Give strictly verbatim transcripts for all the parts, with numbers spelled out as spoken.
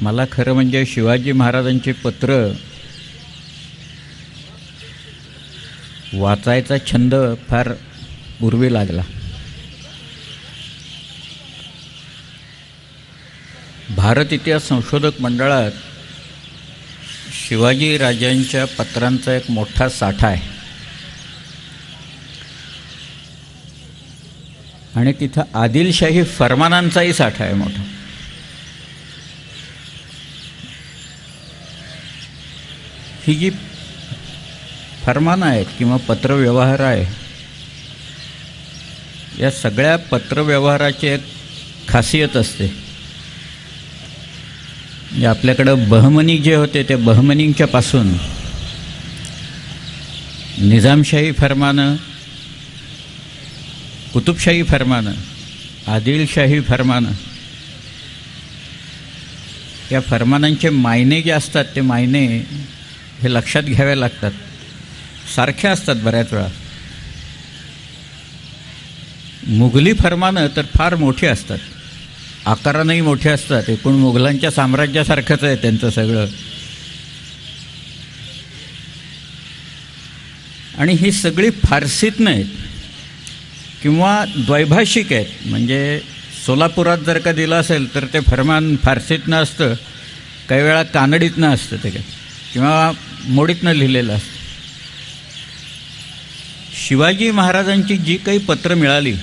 मला खरं म्हणजे शिवाजी महाराजांची पत्र वाचायचा छंद फार पूर्वी लागला. भारत इतिहास संशोधक मंडळात शिवाजी राजांच्या पत्रांचा एक मोठा साठा आहे आणि तिथं आदिलशाही फरमानांचाही साठा आहे मोठा. ही जी फरमानं आहेत किंवा पत्रव्यवहार आहे, या सगळ्या पत्रव्यवहाराची एक खासियत असते. म्हणजे आपल्याकडं बहमनी जे होते ते बहमनींच्या पासून निजामशाही फरमानं, कुतुबशाही फरमानं, आदिलशाही फरमानं, या फरमानांचे मायने जे असतात ते मायने हे लक्षात घ्यावे लागतात. सारखे असतात बऱ्याच वेळा. मुघली फरमानं तर फार मोठी असतात, आकारानंही मोठे असतात. एकूण मुघलांच्या साम्राज्यासारखंच आहे त्यांचं सगळं. आणि ही सगळी फारसीत नाहीत किंवा द्वैभाषिक आहेत. म्हणजे सोलापुरात जर का दिलं असेल तर ते फरमान फारसीतनं असतं, काही वेळा कानडीतनं असतं ते काय, किंवा मोडीतनं लिहिलेलं असतं. शिवाजी महाराजांची जी काही पत्र मिळाली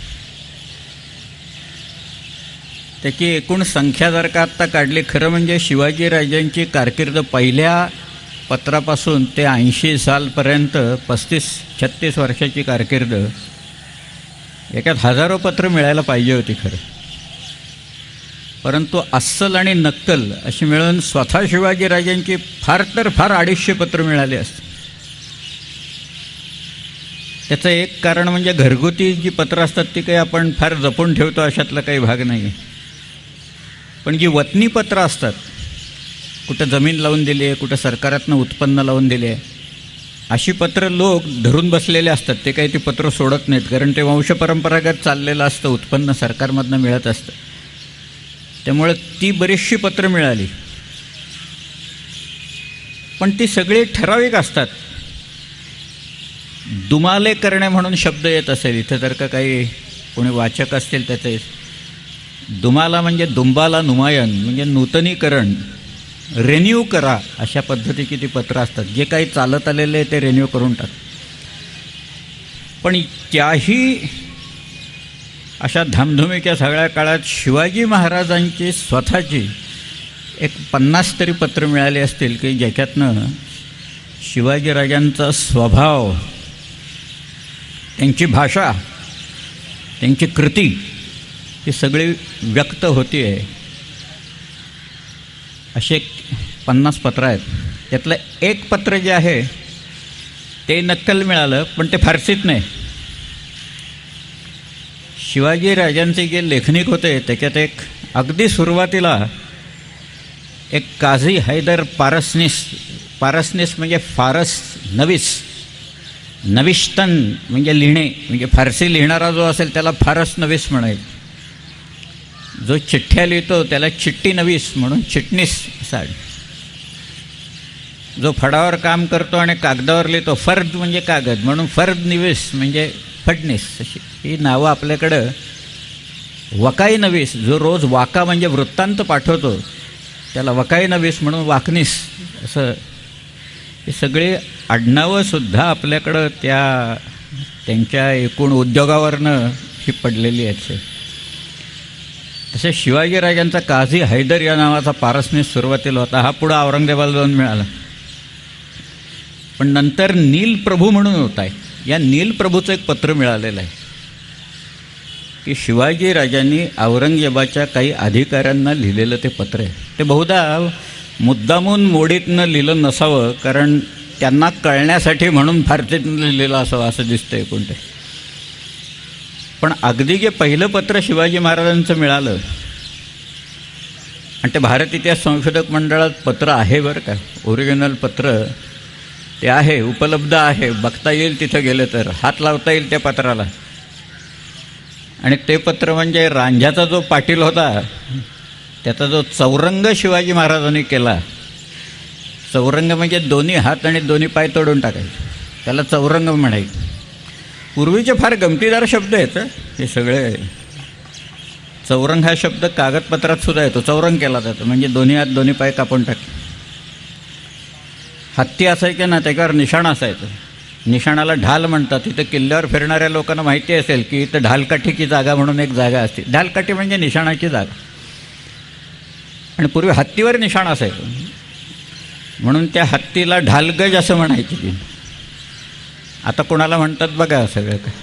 त्याची एकूण संख्या जर का आत्ता काढली, खरं म्हणजे शिवाजी राजांची कारकीर्द पहिल्या पत्रापासून ते ऐंशी सालपर्यंत पस्तीस छत्तीस वर्षाची कारकीर्द, याच्यात हजारो पत्र मिळायला पाहिजे होती खरं. परंतु अस्सल आणि नक्कल अशी मिळून स्वतः शिवाजी राजांची फार तर फार अडीचशे पत्र मिळाली असते. त्याचं एक कारण म्हणजे घरगुती जी पत्र असतात ती काही आपण फार जपून ठेवतो अशातला काही भाग नाही आहे. पण जी वतनी पत्र असतात, कुठं जमीन लावून दिली आहे, कुठं सरकारातनं उत्पन्न लावून दिले आहे, अशी पत्र लोक धरून बसलेले असतात. ते काही ती पत्र सोडत नाहीत, कारण ते वंशपरंपरागत चाललेलं असतं, उत्पन्न सरकारमधनं मिळत असतं. त्यामुळे ती बरीचशी पत्र मिळाली, पण ती सगळी ठराविक असतात. दुमाले करणे म्हणून शब्द येत असेल इथं, जर का काही कोणी वाचक असतील त्याचे. दुमाला म्हणजे दुंबाला नुमायन, म्हणजे नूतनीकरण, रेन्यू करा अशा पद्धतीची ती पत्र असतात. जे काही चालत आलेले ते रेन्यू करून टाक. पण त्याही अशा धामधुमीच्या सगळ्या काळात शिवाजी महाराजांची स्वतःची एक पन्नास तरी पत्र मिळाली असतील की ज्याच्यातनं शिवाजीराजांचा स्वभाव, त्यांची भाषा, त्यांची कृती ही सगळी व्यक्त होती आहे. असे पन्नास पत्र आहेत. त्यातलं एक पत्र जे आहे ते नक्कल मिळालं, पण ते फारसीत नाही. शिवाजी राजांचे जे लेखनिक होते त्याच्यात एक अगदी सुरुवातीला एक काझी हैदर पारसनीस, पारसनीस म्हणजे फारस नवीस, नविष्तन म्हणजे लिहिणे, म्हणजे फारसी लिहिणारा जो असेल त्याला फारस नवीस म्हणायचं. जो चिठ्ठ्या लिहितो त्याला चिठ्ठी नवीस म्हणून चिटणीस असा. जो फडावर काम करतो आणि कागदावर लिहितो, फर्द म्हणजे कागद म्हणून फर्द निवीस म्हणजे फडणीस. अशी ही नावं आपल्याकडं. वकाई नवीस, जो रोज वाका म्हणजे वृत्तांत पाठवतो त्याला वकाई नवीस म्हणून वाकनीस असं. हे सगळे आडनावंसुद्धा आपल्याकडं त्या त्यांच्या एकूण उद्योगावरनं ही पडलेली आहेत. तसे शिवाजीराजांचा काझी हैदर या नावाचा पारसनीस सुरुवातीला होता. हा पुढं औरंगजेबाला जाऊन मिळाला. पण नंतर नीलप्रभू म्हणून होता आहे. या नीलप्रभूचं एक पत्र मिळालेलं आहे की शिवाजीराजांनी औरंगजेबाच्या काही अधिकाऱ्यांना लिहिलेलं ते पत्र आहे. ते बहुधा मुद्दामून मोडीतनं लिहिलं नसावं, कारण त्यांना कळण्यासाठी म्हणून फारसीतनं लिहिलेलं असावं असं दिसतंय कोणते. पण अगदी जे पहिलं पत्र शिवाजी महाराजांचं मिळालं, आणि ते भारत इतिहास संशोधक मंडळात पत्र आहे बरं का, ओरिजिनल पत्र ते आहे, उपलब्ध आहे, बघता येईल तिथं गेलं तर, हात लावता येईल त्या पत्राला. आणि ते पत्र म्हणजे रांझ्याचा जो पाटील होता त्याचा जो चौरंग शिवाजी महाराजांनी केला, चौरंग म्हणजे दोन्ही हात आणि दोन्ही पाय तोडून टाकायचे, त्याला चौरंग म्हणायचे. पूर्वीचे फार गमतीदार शब्द आहेत हे सगळे. चौरंग हा शब्द कागदपत्रात सुद्धा येतो, चौरंग केला जातो म्हणजे दोन्ही हात दोन्ही पाय कापून टाकले. हत्ती असायचे ना, त्याच्यावर निशाण असायचं, निशाणाला ढाल म्हणतात. इथं किल्ल्यावर फिरणाऱ्या लोकांना माहिती असेल की इथं ढालकाठीची जागा म्हणून एक जागा असते. ढालकाठी म्हणजे निशाणाची जागा. आणि पूर्वी हत्तीवर निशाण असायचं म्हणून त्या हत्तीला ढालगज असं म्हणायचे ती. आता कोणाला म्हणतात बघा सगळं काय.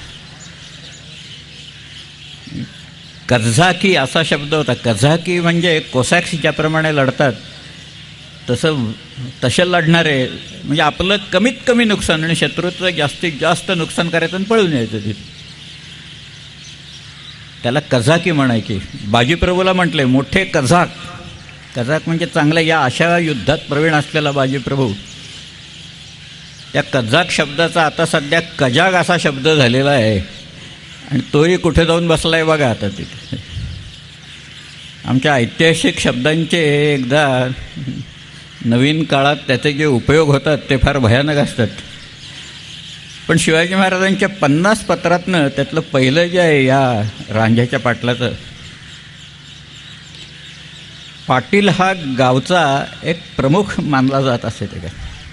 कझाकी असा शब्द होता. कझाकी म्हणजे कोसॅक्स ज्याप्रमाणे लढतात तसं तसे लढणारे, म्हणजे आपलं कमीत कमी नुकसान आणि शत्रूचं जास्तीत जास्त नुकसान करायचं आणि पळून यायचं तिथे. त्याला कझाकी म्हणायची. बाजीप्रभूला म्हटले मोठे कझाक. कझाक म्हणजे चांगल्या या अशा युद्धात प्रवीण असलेला बाजीप्रभू. त्या कझाक शब्दाचा आता सध्या कजाग असा शब्द झालेला आहे आणि तोही कुठे जाऊन बसला आहे बघा आता तिथे. आमच्या ऐतिहासिक शब्दांचे एकदा नवीन काळात त्याचे जे उपयोग होतात ते फार भयानक असतात. पण शिवाजी महाराजांच्या पन्नास पत्रातनं त्यातलं पहिलं जे आहे या रांझ्याच्या पाटलाचं, पाटील हा गावचा एक प्रमुख मानला जात असे. त्या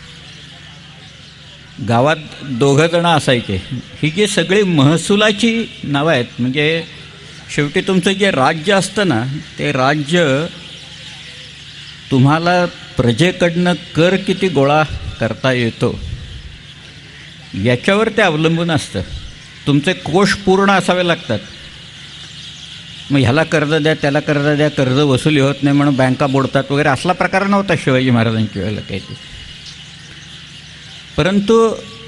गावात दोघं जणं असायचे. ही जी सगळी महसुलाची नावं आहेत, म्हणजे शेवटी तुमचं जे राज्य असतं ना, ते राज्य तुम्हाला प्रजेकडनं कर किती गोळा करता येतो याच्यावर ते अवलंबून असतं. तुमचे कोष पूर्ण असावे लागतात. मग ह्याला कर्ज द्या त्याला कर्ज द्या, कर्ज वसुली होत नाही म्हणून बँका बुडतात वगैरे असला प्रकार नव्हता शिवाजी महाराजांच्या वेळेला काही. परंतु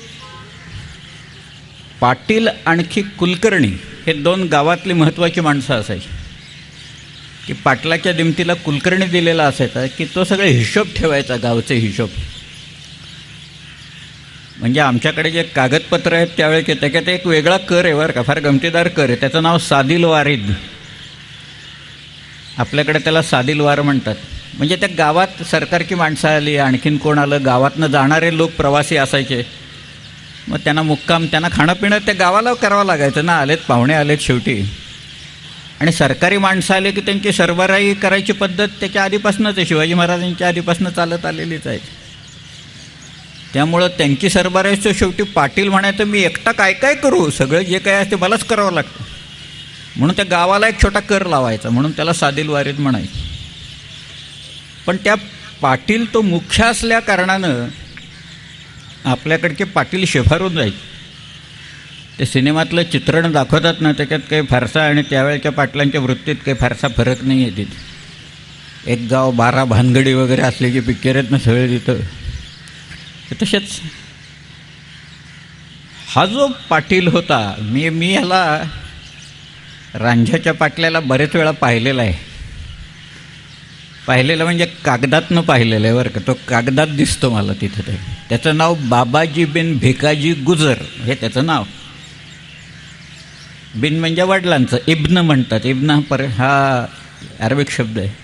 पाटील आणखी कुलकर्णी हे दोन गावातली महत्त्वाची माणसं असायची. की पाटलाच्या दिमतीला कुलकर्णी दिलेला असायचा की तो सगळे हिशोब ठेवायचा, गावचे हिशोब. म्हणजे आमच्याकडे जे कागदपत्र आहेत त्यावेळेचे त्याच्यात एक वेगळा कर आहे बरं का, फार गमतीदार कर आहे. त्याचं नाव सादिल वारीद. आपल्याकडे त्याला सादिल वार म्हणतात. म्हणजे त्या गावात सरकारची माणसं आली, आणखीन कोण आलं, गावातनं जाणारे लोक प्रवासी असायचे, मग त्यांना मुक्काम, त्यांना खाणंपिणं त्या गावाला करावं लागायचं ना. आलेत पाहुणे आलेत शेवटी, आणि सरकारी माणसं आले की त्यांची सरबराई करायची पद्धत त्याच्या आधीपासूनच आहे, शिवाजी महाराजांच्या आधीपासून चालत आलेलीच आहे. त्यामुळं त्यांची सरबराईचं शेवटी पाटील म्हणायचं मी एकटा काय काय करू, सगळं जे काय असते मलाच करावं लागतं. म्हणून त्या गावाला एक छोटा कर लावायचा, म्हणून त्याला सादिल वारीद म्हणायचं. पण त्या पाटील तो मुख्य असल्या कारणानं आपल्याकडचे पाटील शेफारून जायचे. ते सिनेमातलं चित्रण दाखवतात ना, त्याच्यात काही फारसा आणि त्यावेळेच्या पाटलांच्या वृत्तीत काही फारसा फरक नाही आहे तिथे. एक गाव बारा भानगडी वगैरे असले की पिक्चर आहेत ना सगळे तिथं. तसेच हा जो पाटील होता, मी मी ह्याला रांझ्याच्या पाटल्याला बरेच वेळा पाहिलेला आहे. पाहिलेलं म्हणजे कागदातनं पाहिलेलं आहे बरं का. तो कागदात दिसतो मला तिथं. ते त्याचं नाव बाबाजी बिन भिकाजी गुजर हे त्याचं नाव. बिन म्हणजे वडिलांचं, इब्न म्हणतात. इब्न पर हा अरबिक शब्द आहे.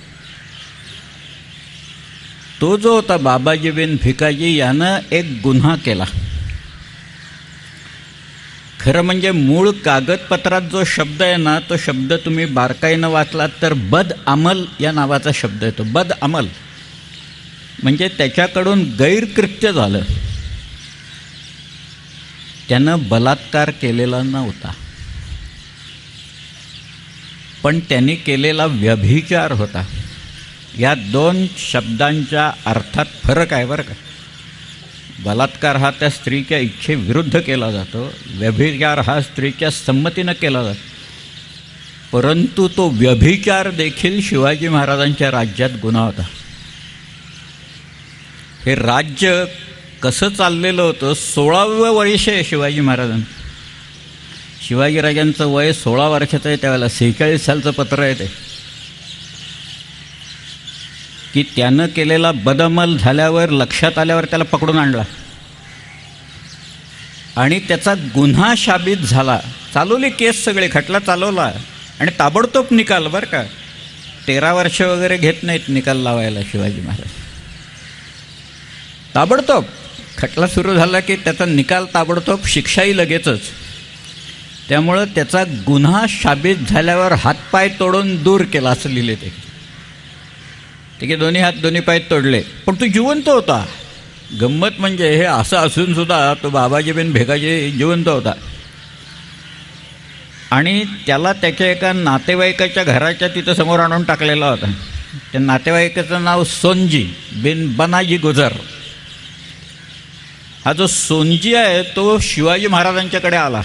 तो जो होता बाबाजी बिन भिकाजी, यानं एक गुन्हा केला. खरं म्हणजे मूळ कागदपत्रात जो शब्द आहे ना, तो शब्द तुम्ही बारकाईनं वाचलात तर बद अमल या नावाचा शब्द येतो. बद अमल म्हणजे त्याच्याकडून गैरकृत्य झालं. त्यानं बलात्कार केलेला नव्हता, पण त्यांनी केलेला व्यभिचार होता. या दोन शब्दांच्या अर्थात फरक आहे बरं का. बलात्कार हा त्या स्त्रीच्या इच्छेविरुद्ध केला जातो, व्यभिचार हा स्त्रीच्या संमतीनं केला जातो. परंतु तो व्यभिचार देखील शिवाजी महाराजांच्या राज्यात गुन्हा होता. हे राज्य कसं चाललेलं होतं, सोळावं वर्ष आहे शिवाजी महाराजांचं. शिवाजीराजांचं वय सोळा वर्षाचं आहे त्यावेळेला. सेहेचाळीस सालचं पत्र आहे ते, की त्यानं केलेला बदअमल झाल्यावर लक्षात आल्यावर त्याला पकडून आणला आणि त्याचा गुन्हा साबित झाला. चालवली केस, सगळे खटला चालवला आणि ताबडतोब निकाल बरं का. तेरा वर्ष वगैरे घेत नाहीत निकाल लावायला शिवाजी महाराज. ताबडतोब खटला सुरू झाला की त्याचा निकाल ताबडतोब, शिक्षाही लगेचच. त्यामुळं त्याचा गुन्हा साबित झाल्यावर हातपाय तोडून दूर केला असं लिहिले ते. ठीक आहे, दोन्ही हात दोन्ही पाय तोडले, पण तो जिवंत होता. गंमत म्हणजे हे असं असूनसुद्धा तो बाबाजी बिन भेगाजी जिवंत होता. आणि त्याला त्याच्या एका नातेवाईकाच्या घराच्या तिथं समोर आणून टाकलेला होता. त्या नातेवाईकाचं नाव सोनजी बिन बनाजी गुजर. हा जो सोनजी आहे तो शिवाजी महाराजांच्याकडे आला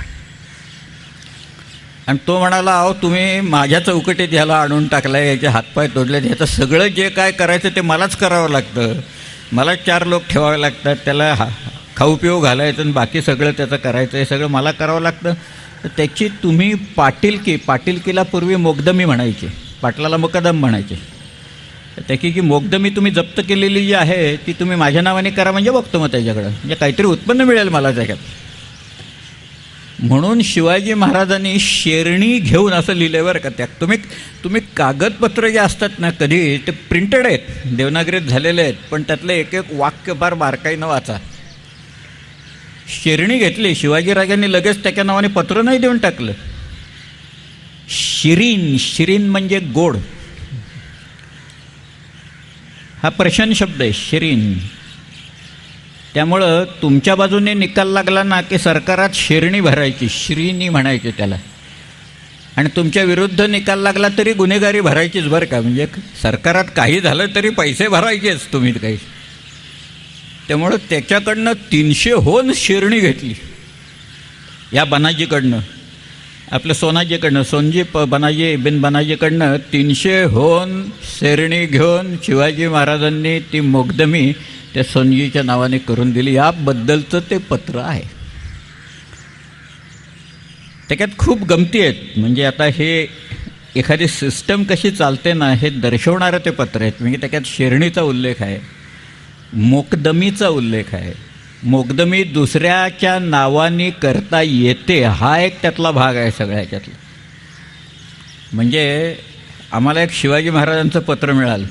आणि तो म्हणाला, अहो तुम्ही माझ्या चौकटीत ह्याला आणून टाकला आहे, याचे हातपाय तोडले, ह्याचं सगळं जे काय करायचं ते मलाच करावं लागतं, मला चार लोक ठेवावे लागतात, त्याला हा खाऊ पिऊ घालायचं आणि बाकी सगळं त्याचं करायचं, हे सगळं मला करावं लागतं. तर त्याची तुम्ही पाटीलकी, पाटीलकीला पूर्वी मोकदमी म्हणायची, पाटलाला मुकदम म्हणायचे, त्याची की मोकदमी तुम्ही जप्त केलेली जी आहे ती तुम्ही माझ्या नावाने करा, म्हणजे बघतो मग त्याच्याकडं, म्हणजे काहीतरी उत्पन्न मिळेल मला त्याच्यात. म्हणून शिवाजी महाराजांनी शेरणी घेऊन असं लिहिलं बरं का. त्या तुम्ही तुम्ही कागदपत्र जे असतात ना कधी ते प्रिंटेड आहेत, देवनागरीत झालेले आहेत, पण त्यातले एक एक वाक्य फार बारकाईनं वाचा. शेरणी घेतली, शिवाजीराजांनी लगेच त्याच्या नावाने पत्र नाही देऊन टाकलं. शिरीन, शिरीन म्हणजे गोड, हा प्रशन शब्द आहे शिरीन. त्यामुळं तुमच्या बाजूने निकाल लागला ना की सरकारात शेरणी भरायची, श्रीनी म्हणायचे त्याला, आणि तुमच्या विरुद्ध निकाल लागला तरी गुन्हेगारी भरायचीच बरं का. म्हणजे सरकारात काही झालं तरी पैसे भरायचेच तुम्ही काही. त्यामुळं त्याच्याकडनं तीनशे होन शेरणी घेतली या बनाजीकडनं, आपलं सोनाजीकडनं, सोनजी प बनाजी बिन बनाजीकडनं तीनशे होन शेरणी घेऊन शिवाजी महाराजांनी ती मोकदमी त्या सोनजीच्या नावाने करून दिली. याबद्दलचं ते पत्र आहे. त्याच्यात खूप गमती आहेत. म्हणजे आता हे एखादी सिस्टम कशी चालते ना हे दर्शवणारं ते पत्र आहेत. म्हणजे त्याच्यात शेरणीचा उल्लेख आहे, मोकदमीचा उल्लेख आहे. मोकदमी दुसऱ्याच्या नावाने करता येते हा एक त्यातला भाग आहे सगळ्याच्यातला. म्हणजे आम्हाला एक शिवाजी महाराजांचं पत्र मिळालं.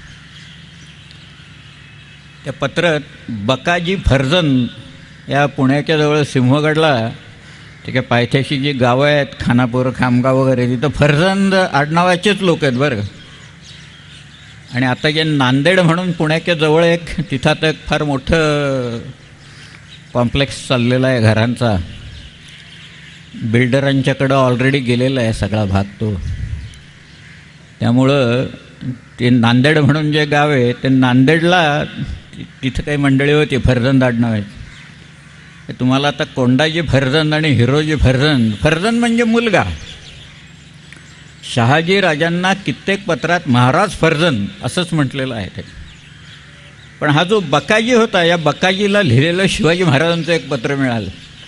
त्या पत्रात बकाजी फर्जंद या पुण्याच्या जवळ सिंहगडला ते काय पायथ्याशी जी गावं आहेत, खानापूर, खामगाव वगैरे, तिथं फर्जंद आडनावाचेच लोक आहेत बरं. आणि आता जे नांदेड म्हणून पुण्याच्या जवळ एक तिथं तर एक फार मोठं कॉम्प्लेक्स चाललेला आहे घरांचा, बिल्डरांच्याकडं ऑलरेडी गेलेला आहे सगळा भाग तो. त्यामुळं ते नांदेड म्हणून जे गाव आहे ते नांदेडला तिथं काही मंडळी होती फर्जंद आडनाव आहे. तुम्हाला आता कोंडाजी फर्जंद आणि हिरोजी फर्जंद, फर्जंद म्हणजे मुलगा. शहाजी राजांना कित्येक पत्रात महाराज फर्जंद असंच म्हटलेलं आहे ते. पण हा जो बकाजी होता, या बकाजीला लिहिलेलं शिवाजी महाराजांचं एक पत्र मिळालं.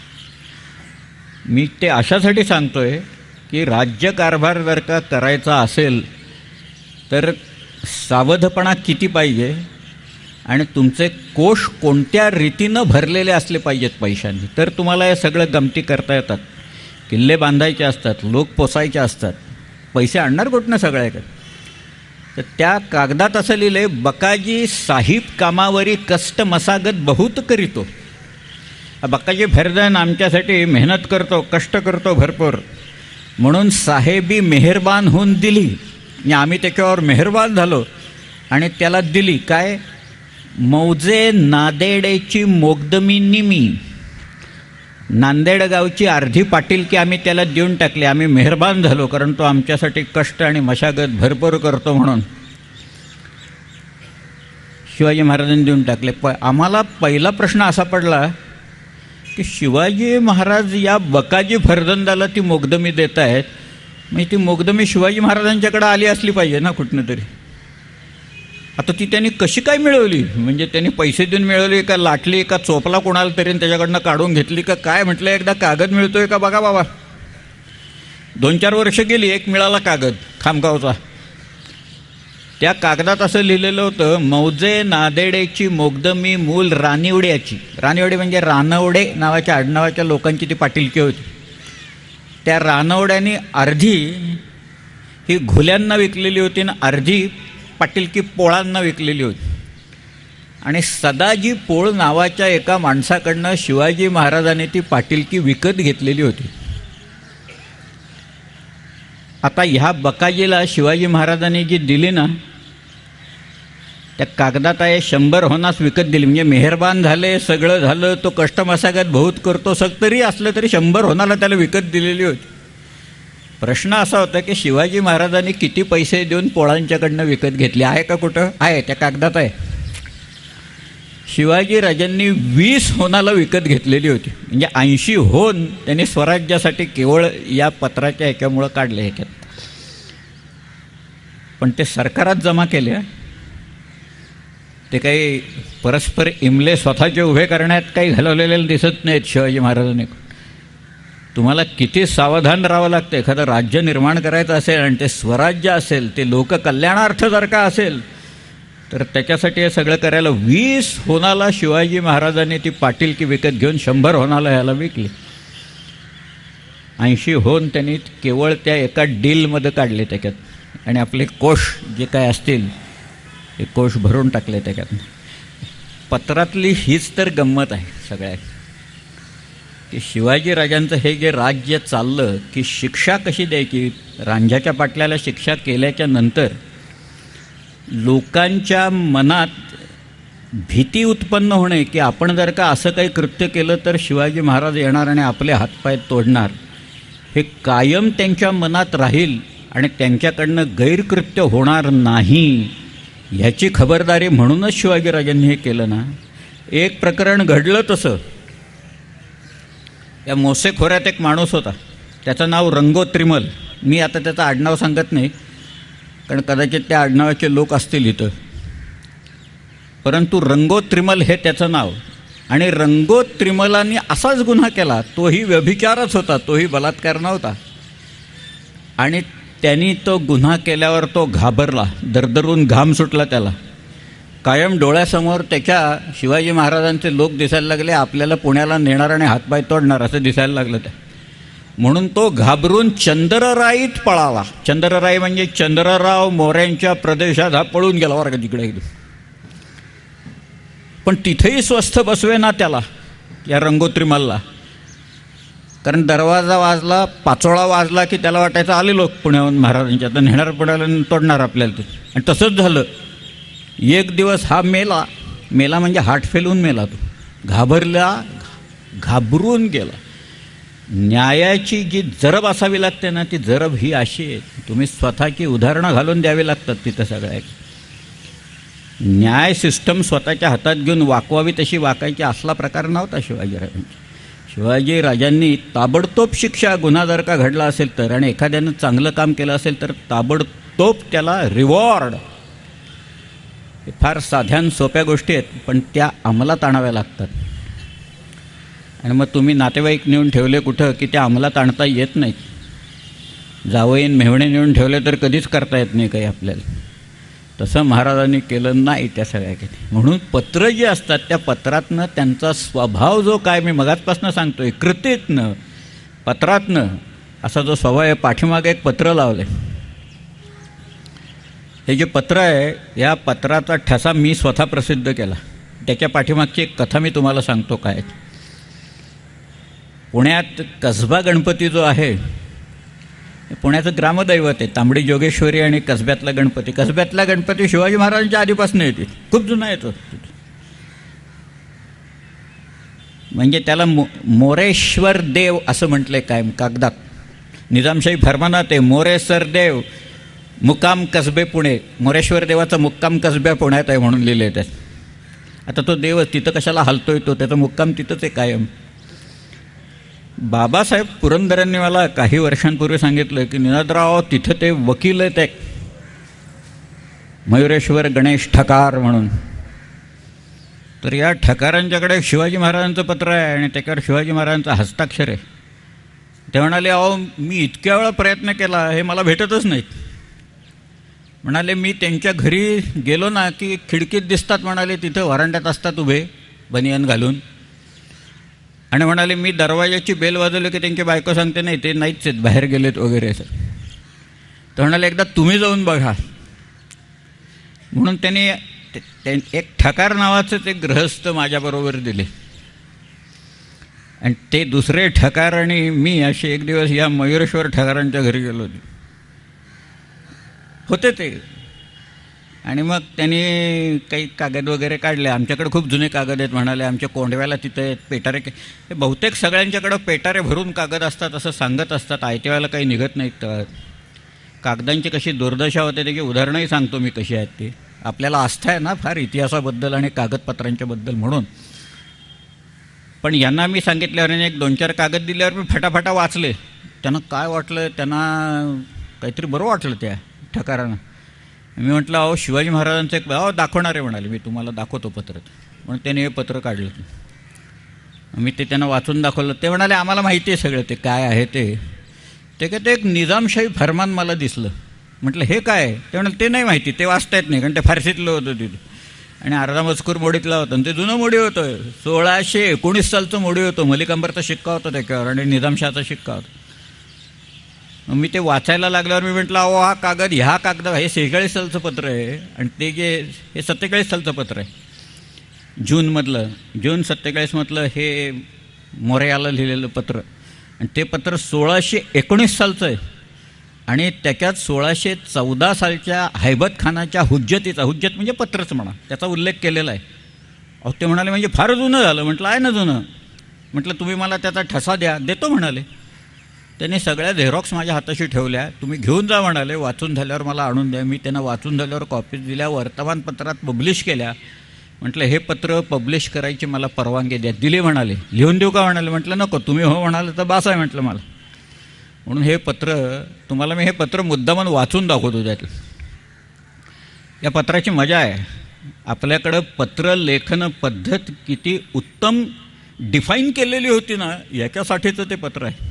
मी ते अशासाठी सांगतोय की राज्यकारभार जर का करायचा असेल तर सावधपणा किती पाहिजे आणि तुमचे कोष कोणत्या रीतीनं भरलेले असले पाहिजेत पैशांनी, तर तुम्हाला हे सगळं गमती करता येतात. किल्ले बांधायचे असतात, लोक पोसायचे असतात, पैसे आणणार कुठनं सगळ्या का. तर त्या कागदात असं लिहिले, बकाजी साहिब कामावरी कष्ट मसागत बहुत करीतो. बकाजी फर्जंद आमच्यासाठी मेहनत करतो, कष्ट करतो भरपूर, म्हणून साहेबी मेहरबान होऊन दिली. आणि आम्ही त्याच्यावर मेहरबान झालो आणि त्याला दिली काय, मौजे नादेडेची मोकदमी निमी. नांदेड गावची अर्धी पाटीलकी आम्ही त्याला देऊन टाकली. आम्ही मेहरबान झालो कारण तो आमच्यासाठी कष्ट आणि मशागत भरपूर करतो म्हणून शिवाजी महाराजांनी देऊन टाकले. प आम्हाला पहिला प्रश्न असा पडला की शिवाजी महाराज या बकाजी फर्जंदाला ती मोकदमी देत आहेत, म्हणजे ती मोकदमी शिवाजी महाराजांच्याकडे आली असली पाहिजे ना कुठनं तरी. आता ती त्यांनी कशी काय मिळवली, म्हणजे त्यांनी पैसे देऊन मिळवली का, लाटली का, चोपला कोणाला तरी त्याच्याकडनं काढून घेतली का काय, म्हटलं एकदा कागद मिळतोय का बघा बाबा. दोन चार वर्ष गेली, एक मिळाला कागद खामगावचा. त्या कागदात असं लिहिलेलं होतं, मौजे नादेडेची मोकदमी मूल रानिवड्याची. रानिवडे म्हणजे रानवडे नावाच्या आडनावाच्या लोकांची ती पाटीलकी होती. त्या रानवड्याने अर्धी ही घुल्यांना विकलेली होती ना अर्धी पाटीलकी पोळांना विकलेली होती. आणि सदाजी पोळ नावाच्या एका माणसाकडनं शिवाजी महाराजांनी ती पाटीलकी विकत घेतलेली होती. आता ह्या बकाजीला शिवाजी महाराजांनी जी दिली ना, त्या कागदात आहे शंभर होनास विकत दिली. म्हणजे मेहरबान झाले, सगळं झालं, तो कष्टमशागत बहुत करतो, सत्तरी असलं तरी शंभर होनाला त्याला विकत दिलेली होती. प्रश्न असा होता की शिवाजी महाराजांनी किती पैसे देऊन पोळांच्याकडनं विकत घेतले आहे का? कुठं आहे? त्या कागदात आहे. शिवाजी राजांनी वीस होनाला विकत घेतलेली होती. म्हणजे ऐंशी होन त्यांनी स्वराज्यासाठी केवळ या पत्राच्या ह्याच्यामुळं काढले ह्याच्यात. पण ते सरकारात जमा केले. ते काही परस्पर इमले स्वतःचे उभे करण्यात काही घालवलेले दिसत नाहीत शिवाजी महाराजांनी. तुम्हाला किती सावधान राहावं लागतं. एखादं राज्य निर्माण करायचं असेल आणि ते स्वराज्य असेल, ते लोककल्याणार्थ जर का असेल, तर त्याच्यासाठी हे सगळं करायला वीस होनाला शिवाजी महाराजांनी ती पाटीलकी विकत घेऊन शंभर होनाला ह्याला विकली. ऐंशी होन त्यांनी केवळ त्या एका डीलमध्ये काढले त्याच्यात. आणि आपले कोश जे काय असतील ते कोश भरून टाकले त्याच्यात. पत्रातली हीच तर गंमत आहे सगळ्यात, की शिवाजी राजांचं हे जे राज्य चाललं की शिक्षा कशी द्यायची. रांझ्याच्या पाटल्याला शिक्षा केल्याच्या नंतर लोकांच्या मनात भीती उत्पन्न होणे की आपण जर का असं काही कृत्य केलं तर शिवाजी महाराज येणार आणि आपले हातपाय तोडणार, हे कायम त्यांच्या मनात राहील आणि त्यांच्याकडनं गैरकृत्य होणार नाही ह्याची खबरदारी म्हणूनच शिवाजीराजांनी हे केलं ना. एक प्रकरण घडलं तसं. या मोसे खोऱ्यात एक माणूस होता, त्याचं नाव रंगो त्रिमल. मी आता त्याचं आडनाव सांगत नाही कारण कदाचित त्या आडनावाचे लोक असतील इथं, परंतु रंगो त्रिमल हे त्याचं नाव. आणि रंगो त्रिमलांनी असाच गुन्हा केला. तोही व्यभिचारच होता, तोही बलात्कार नव्हता. आणि त्यांनी तो गुन्हा केल्यावर तो घाबरला, दरदरून घाम सुटला त्याला. कायम डोळ्यासमोर त्याच्या शिवाजी महाराजांचे लोक दिसायला लागले, आपल्याला पुण्याला नेणार आणि हातपाय तोडणार असं दिसायला लागलं त्या. म्हणून तो घाबरून चंद्रराईत पळाला. चंद्रराई म्हणजे चंद्रराव मोऱ्यांच्या प्रदेशात हा पळून गेला बरं का तिकडे. पण तिथेही स्वस्थ बसवे ना त्याला, या रंगोत्रिमलला. कारण दरवाजा वाजला, पाचोळा वाजला की त्याला वाटायचं आले लोक पुण्याहून महाराजांच्या, तर नेणार पुण्याला तोडणार आपल्याला ते. आणि तसंच झालं. एक दिवस हा मेला. मेला म्हणजे हार्ट फेल होऊन मेला. तो घाबरला, घाबरून गेला. न्यायाची जी जरब असावी लागते ना, ती जरब ही अशी आहे, तुम्ही स्वतःची उदाहरणं घालून द्यावी लागतात तिथं सगळ्या. न्याय सिस्टम स्वतःच्या हातात घेऊन वाकवावी तशी वाकायची असला प्रकार नव्हता शिवाजीराजांचा. शिवाजी राजांनी ताबडतोब शिक्षा, गुन्हा जर का घडला असेल तर, आणि एखाद्यानं चांगलं काम केलं असेल तर ताबडतोब त्याला रिवॉर्ड. हे फार साध्या सोप्या गोष्टी आहेत, पण त्या अंमलात आणाव्या लागतात. आणि मग तुम्ही नातेवाईक नेऊन ठेवले कुठं की त्या अंमलात आणता येत नाहीत. जावईन मेहणे नेऊन ठेवले तर कधीच करता येत नाही काही आपल्याला. तसं महाराजांनी केलं नाही त्या सगळ्या काही. म्हणून पत्र जी असतात त्या पत्रातनं त्यांचा स्वभाव जो काय, मी मगाचपासून सांगतोय, कृतीतनं पत्रातनं असा जो स्वभाव आहे. पाठीमागे एक पत्र लावले. हे जे पत्र आहे, या पत्राचा ठसा मी स्वतः प्रसिद्ध केला. त्याच्या पाठीमागची एक कथा मी तुम्हाला सांगतो काय. पुण्यात कसबा गणपती जो आहे, पुण्याचं ग्रामदैवत आहे. तांबडी जोगेश्वरी आणि कसब्यातला गणपती. कसब्यातला गणपती शिवाजी महाराजांच्या आधीपासून येते, खूप जुना येतो. म्हणजे त्याला मो मोरेश्वर देव असं म्हटलंय काय कागदात. निजामशाही फरमानात आहे मोरेश्वर देव मुक्काम कसबे पुणे. मोरेश्वर देवाचा मुक्काम कसब्या पुण्यात आहे म्हणून लिहिले त्यात. आता तो देव तिथं कशाला हलतोय, तो त्याचा मुक्काम तिथंच आहे कायम. बाबासाहेब पुरंदरेंनी मला काही वर्षांपूर्वी सांगितलं की निनादराव तिथं ते वकील आहेत एक मयुरेश्वर गणेश ठकार म्हणून. तर या ठकारांच्याकडे शिवाजी महाराजांचं पत्र आहे आणि त्याच्यावर शिवाजी महाराजांचं हस्ताक्षर आहे. ते म्हणाले, अहो मी इतक्या वेळा प्रयत्न केला, हे मला भेटतच नाहीत. म्हणाले मी त्यांच्या घरी गेलो ना की खिडकीत दिसतात. म्हणाले तिथं वरांड्यात असतात उभे बनियान घालून. आणि म्हणाले मी दरवाजाची बेल वाजवली की त्यांची बायको सांगते नाही ते नाहीच आहेत, बाहेर गेलेत वगैरे. सर तर म्हणाले एकदा तुम्ही जाऊन बघा. म्हणून त्यांनी एक ठकार नावाचं ते ग्रहस्थ माझ्याबरोबर दिले. आणि ते दुसरे ठकार आणि मी असे एक दिवस या मयुरेश्वर ठकारांच्या घरी गेलो होते ते. आणि मग त्यांनी काही कागद वगैरे काढले. आमच्याकडे खूप जुने कागद आहेत म्हणाले, आमच्या कोंडव्याला तिथे आहेत पेटारे. हे बहुतेक सगळ्यांच्याकडं पेटारे भरून कागद असतात असं सांगत असतात. आयत्यावेळेला काही निघत नाहीत. कागदांची कशी दुर्दशा होते त्याची उदाहरणंही सांगतो मी कशी आहेत ती. आपल्याला आस्था आहे ना फार इतिहासाबद्दल आणि कागदपत्रांच्याबद्दल म्हणून. पण यांना मी सांगितल्यावर एक दोन चार कागद दिल्यावर मी फटाफटा वाचले. त्यांना काय वाटलं, त्यांना काहीतरी बरं वाटलं त्या ठकारानं. मी म्हटलं अहो शिवाजी महाराजांचं एक अहो दाखवणार आहे म्हणाले, मी तुम्हाला दाखवतो पत्र. म्हणून त्याने हे पत्र काढलं. मी ते त्यांना वाचून दाखवलं. ते म्हणाले आम्हाला माहिती आहे सगळं ते काय आहे ते. ते काय ते एक निजामशाही फरमान मला दिसलं. म्हटलं हे काय? ते म्हणाले ते नाही माहिती, ते वाचता येत नाही कारण ते फारसीतलं होतं तिथं. आणि अर्धा मजकूर मोडीतला होता. आणि ते जुनं मोडी होतं, सोळाशे एकोणीस सालचं मोडी होतं. मलिक अंबरचा शिक्का होता त्याच्यावर आणि निजामशाहचा शिक्का होता. मी ते वाचायला लागल्यावर मी म्हटलं अहो हा कागद ह्या कागद हे सेहेचाळीस सालचं पत्र आहे आणि ते जे हे सत्तेचाळीस सालचं पत्र आहे जूनमधलं. जून सत्तेचाळीसमधलं हे मोरयाला लिहिलेलं पत्र. आणि ते पत्र सोळाशे एकोणीस सालचं आहे. आणि त्याच्यात सोळाशे चौदा सालच्या हैबत खानाच्या हुज्जतीचा, हुज्जत म्हणजे पत्रच म्हणा, त्याचा उल्लेख केलेला आहे. अहो ते म्हणाले म्हणजे फार जुनं झालं. म्हटलं आहे ना जुनं. म्हटलं तुम्ही मला त्याचा ठसा द्या. देतो म्हणाले. त्यांनी सगळ्या झेरॉक्स माझ्या हाताशी ठेवल्या. तुम्ही घेऊन जा म्हणाले, वाचून झाल्यावर मला आणून द्या. मी त्यांना वाचून झाल्यावर कॉपीज दिल्या, वर्तमानपत्रात पब्लिश केल्या. म्हटलं हे पत्र पब्लिश करायची मला परवानगी द्या. दिली म्हणाले. लिहून देऊ का म्हणाले. म्हटलं नको, तुम्ही हो म्हणाले तर बास आहे म्हटलं मला. म्हणून हे पत्र तुम्हाला मी हे पत्र मुद्दामन वाचून दाखवतो. त्यातलं या पत्राची मजा आहे. आपल्याकडं पत्र लेखन पद्धत किती उत्तम डिफाईन केलेली होती ना, याच्यासाठीचं ते पत्र आहे.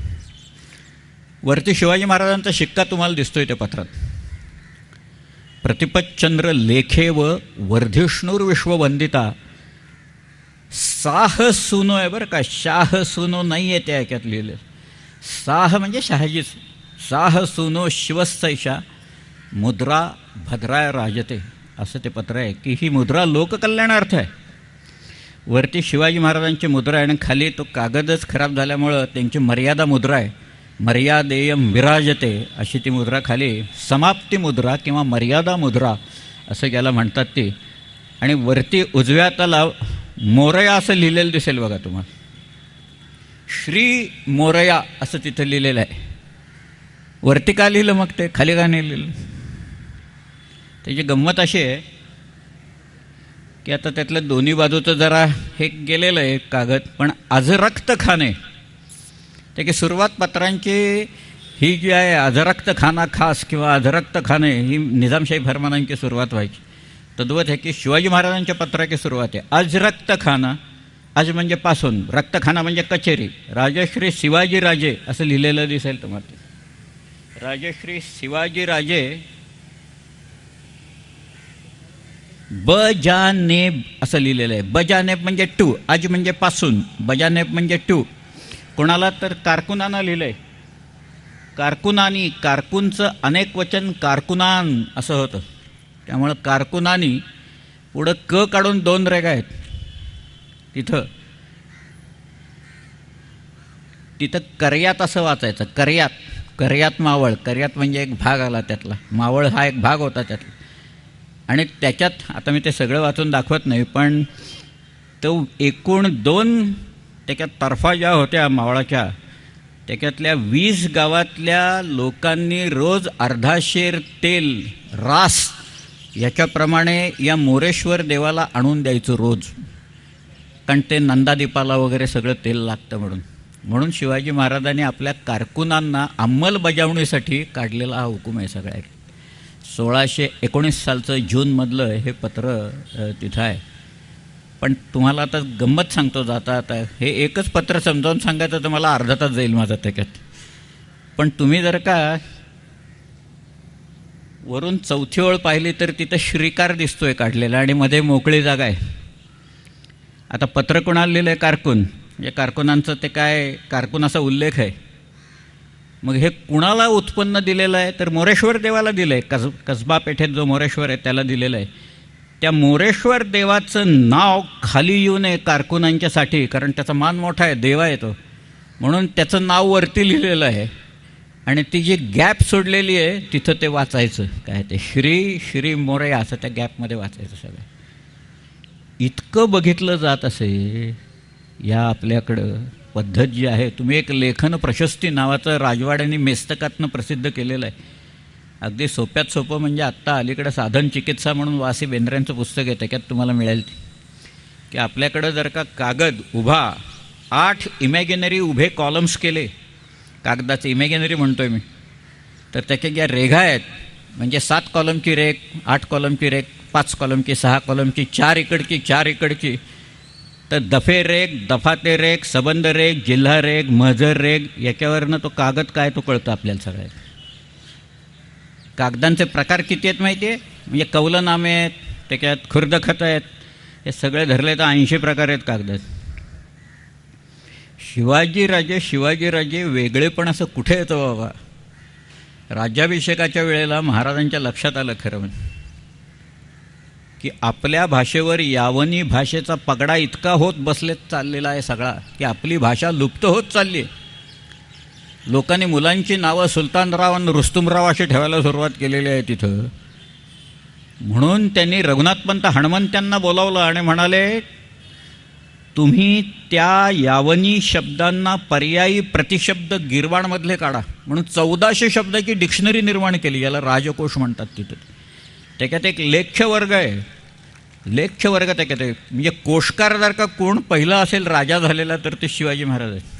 वरती शिवाजी महाराजांचा शिक्का तुम्हाला दिसतोय त्या पत्रात. प्रतिपतचंद्र लेखे व वर्धिष्णूर विश्ववंदिता साह सुनो आहे बरं का, शाह सुनो नाही आहे त्या याच्यात लिहिलं. साह म्हणजे शहाजीच. साह सुनो शिवसैषा मुद्रा भद्राय राजते असं ते पत्र आहे की ही मुद्रा लोककल्याणार्थ आहे. वरती शिवाजी महाराजांची मुद्रा आहे आणि खाली तो कागदच खराब झाल्यामुळं त्यांची मर्यादा मुद्रा आहे. मर्यादेयम विराजते अशी ती मुद्रा खाली समाप्ती मुद्रा किंवा मर्यादा मुद्रा असं ज्याला म्हणतात ती. आणि वरती उजव्या हाताला मोरया असं लिहिलेलं दिसेल बघा तुम्हाला. श्री मोरया असं तिथं लिहिलेलं आहे. वरती का लिहिलं मग ते, खाली का नाही लिहिलं? त्याची गंमत अशी आहे की आता त्यातलं दोन्ही बाजूचं जरा हे गेलेलं आहे कागद. पण अजरक्त खाने त्याची सुरुवात पत्रांची ही जी आहे अजरक्त खाना खास किंवा अजरक्त खाने ही निजामशाही फरमानांची सुरुवात व्हायची. तद्वत आहे की शिवाजी महाराजांच्या पत्राची सुरुवात आहे अजरक्त खाना. अज म्हणजे पासून, रक्तखाना म्हणजे कचेरी. राजश्री शिवाजी राजे असं लिहिलेलं दिसेल तुम्हाला. राजश्री शिवाजी राजे बजानेब असं लिहिलेलं आहे. बजानेब म्हणजे टू, अज म्हणजे पासून, बजानेब म्हणजे टू. कोणाला तर कारकुनांना लिहिलं आहे. कारकुनानी, कारकुनचं अनेक वचन कारकुनान असं होतं. त्यामुळं कारकुनानी पुढं क काढून दोन रेगा आहेत तिथं. तिथं कर्यात असं वाचायचं. कर्यात, कर्यात मावळ. कर्यात म्हणजे एक भाग आला त्यातला. मावळ हा एक भाग होता त्यातला. आणि त्याच्यात आता मी ते सगळं वाचून दाखवत नाही, पण तो एकूण दोन त्याच्यात तर्फा ज्या होत्या मावळाच्या, त्याच्यातल्या वीस गावातल्या लोकांनी रोज अर्धा शेर तेल रास याच्याप्रमाणे या मोरेश्वर देवाला आणून द्यायचं रोज. कारण ते नंदादीपाला वगैरे सगळं तेल लागतं म्हणून. म्हणून शिवाजी महाराजांनी आपल्या कारकुनांना अंमलबजावणीसाठी काढलेला हा हुकूम आहे सगळ्या. सोळाशे एकोणीस सालचं जूनमधलं हे पत्र तिथं आहे. पण तुम्हाला आता गंमत सांगतो जाता आता. हे एकच पत्र समजावून सांगायचं तर मला अर्धा तास जाईल माझा त्याच्यात. पण तुम्ही जर का वरून चौथी ओळ पाहिली तर तिथं श्रीकार दिसतोय काढलेला आणि मध्ये मोकळी जागा आहे. आता पत्र कोणाला लिहिलं आहे? कारकून. म्हणजे कारकुनांचं ते काय कारकून असा उल्लेख आहे. मग हे कुणाला उत्पन्न दिलेलं आहे तर मोरेश्वर देवाला दिलं आहे. कस कसबा पेठेत जो मोरेश्वर आहे त्याला दिलेलं आहे. त्या मोरेश्वर देवाचं नाव खाली येऊ नये कारकुनांच्यासाठी, कारण त्याचा मान मोठा आहे, देव आहे तो, म्हणून त्याचं नाव वरती लिहिलेलं आहे. आणि ती जी गॅप सोडलेली आहे तिथं ते वाचायचं, काय ते श्री श्री मोरया असं त्या गॅपमध्ये वाचायचं सगळं. इतकं बघितलं जात असे या आपल्याकडं पद्धत जी आहे. तुम्ही एक लेखन प्रशस्ती नावाचं राजवाड्याने मेस्तकातनं प्रसिद्ध केलेलं आहे. अगदी सोप्यात सोपं म्हणजे आत्ता अलीकडं साधन चिकित्सा म्हणून वासी बेंद्र्यांचं पुस्तक आहे, त्याच्यात तुम्हाला मिळेल की आपल्याकडं जर का कागद उभा आठ इमॅजिनरी उभे कॉलम्स केले, कागदाचे इमॅजिनरी म्हणतोय मी, तर त्याच्या ज्या रेघा आहेत म्हणजे सात कॉलमची रेघ, आठ कॉलमची रेघ, पाच कॉलमची, सहा कॉलमची, चार इकडची, चार इकडची, तर दफे रेघ, दफाते रेघ, सबंध रेघ, जिल्हा रेघ, महजर रेघ, याच्यावरनं तो कागद काय तो कळतं आपल्याला सगळ्या. कागदांचे प्रकार किती आहेत माहिती आहे? म्हणजे कौलनामे आहेत, त्याच्यात खुर्दखत आहेत, हे सगळे धरले तर ऐंशी प्रकार आहेत कागदात. शिवाजीराजे शिवाजीराजे वेगळेपण असं कुठे येतं बाबा? राज्याभिषेकाच्या वेळेला महाराजांच्या लक्षात आलं खरं म्हणजे की आपल्या भाषेवर यावनी भाषेचा पगडा इतका होत बसलेत चाललेला आहे सगळा की आपली भाषा लुप्त होत चालली आहे. लोकांनी मुलांची नावं सुलतानराव आणि रुस्तुमराव अशी ठेवायला सुरुवात केलेली आहे तिथं. म्हणून त्यांनी रघुनाथपंत हनुमंत्यांना बोलावलं आणि म्हणाले, तुम्ही त्या यावनी शब्दांना पर्यायी प्रतिशब्द गिरवाणमधले काढा. म्हणून चौदाशे शब्दाची डिक्शनरी निर्माण केली, याला राजकोश म्हणतात. तिथं त्याच्यात एक लेख्य वर्ग आहे, लेख्य वर्ग त्याच्यात आहे. म्हणजे कोशकार जर का कोण पहिला असेल राजा झालेला तर ते शिवाजी महाराज आहेत.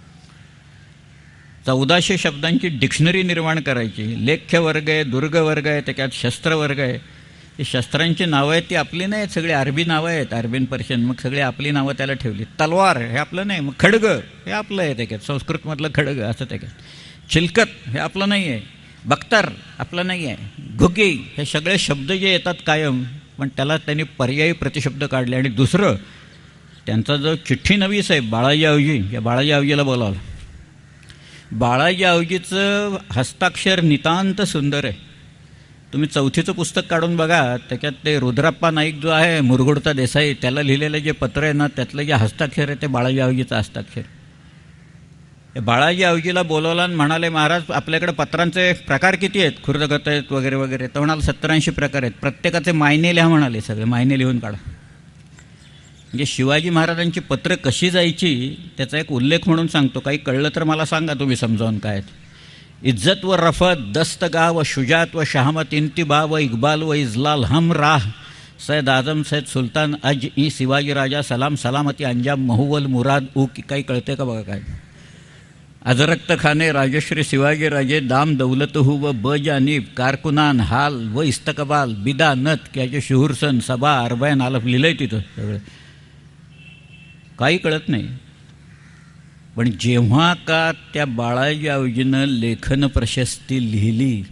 चौदाशे शब्दांची डिक्शनरी निर्माण करायची. लेख्य वर्ग आहे, दुर्ग वर्ग आहे, त्याच्यात शस्त्र वर्ग आहे. ही शस्त्रांची नावं आहेत ती आपली नाहीत, सगळी अरबी नावं आहेत, अरबीन पर्शियन, मग सगळी आपली नावं त्याला ठेवली. तलवार हे आपलं नाही, मग खडग हे आपलं आहे त्याच्यात, संस्कृतमधलं खडग असं त्याच्यात. चिलकत हे आपलं नाही आहे, बख्तर आपलं नाही आहे, घुगी, हे सगळे शब्द जे येतात कायम, पण त्याला त्यांनी पर्यायी प्रतिशब्द काढले. आणि दुसरं त्यांचा जो चिठ्ठी नवीस आहे बाळाजी आवजी, या बाळाजी आवजीला बोलावलं. बाळाजी आवजीचं हस्ताक्षर नितांत सुंदर आहे. तुम्ही चौथीचं पुस्तक काढून बघा, त्याच्यात ते रुद्राप्पा नाईक जो आहे मुरगुडचा देसाई, त्याला लिहिलेलं जे पत्र आहे ना, त्यातलं जे हस्ताक्षर आहे ते बाळाजी आवजीचं हस्ताक्षर. बाळाजी आवजीला बोलवला आणि म्हणाले, महाराज आपल्याकडे पत्रांचे प्रकार किती आहेत? खुर्दगत आहेत वगैरे वगैरे. तर म्हणाला सत्तरऐंशी प्रकार आहेत, प्रत्येकाचे मायने लिहा म्हणाले, सगळे मायने लिहून काढा. म्हणजे शिवाजी महाराजांची पत्र कशी जायची त्याचा एक उल्लेख म्हणून सांगतो. काही कळलं तर मला सांगा तुम्ही समजावून काय. इज्जत व रफत, दस्तगा व शुजात व शहामत, इंतिबा व इकबाल व इजलाल, हम राह सैद आजम सैद सुलतान अज ई शिवाजी राजा, सलाम सलामती अंजाम महूवल मुराद ऊ. की काही कळते का बघा काय. अजरक्त खाने राजश्री शिवाजी राजे, दाम दौलतहू व ब जानीब, कारकुनान हाल व इस्तकबाल, बिदा नत याचे शुहूरसन सबा अरबैन आलफ लिहिलंय तिथं सगळं. काही कळत नाही. पण जेव्हा का त्या बाळाजी आवजीनं लेखन प्रशस्ती लिहिली,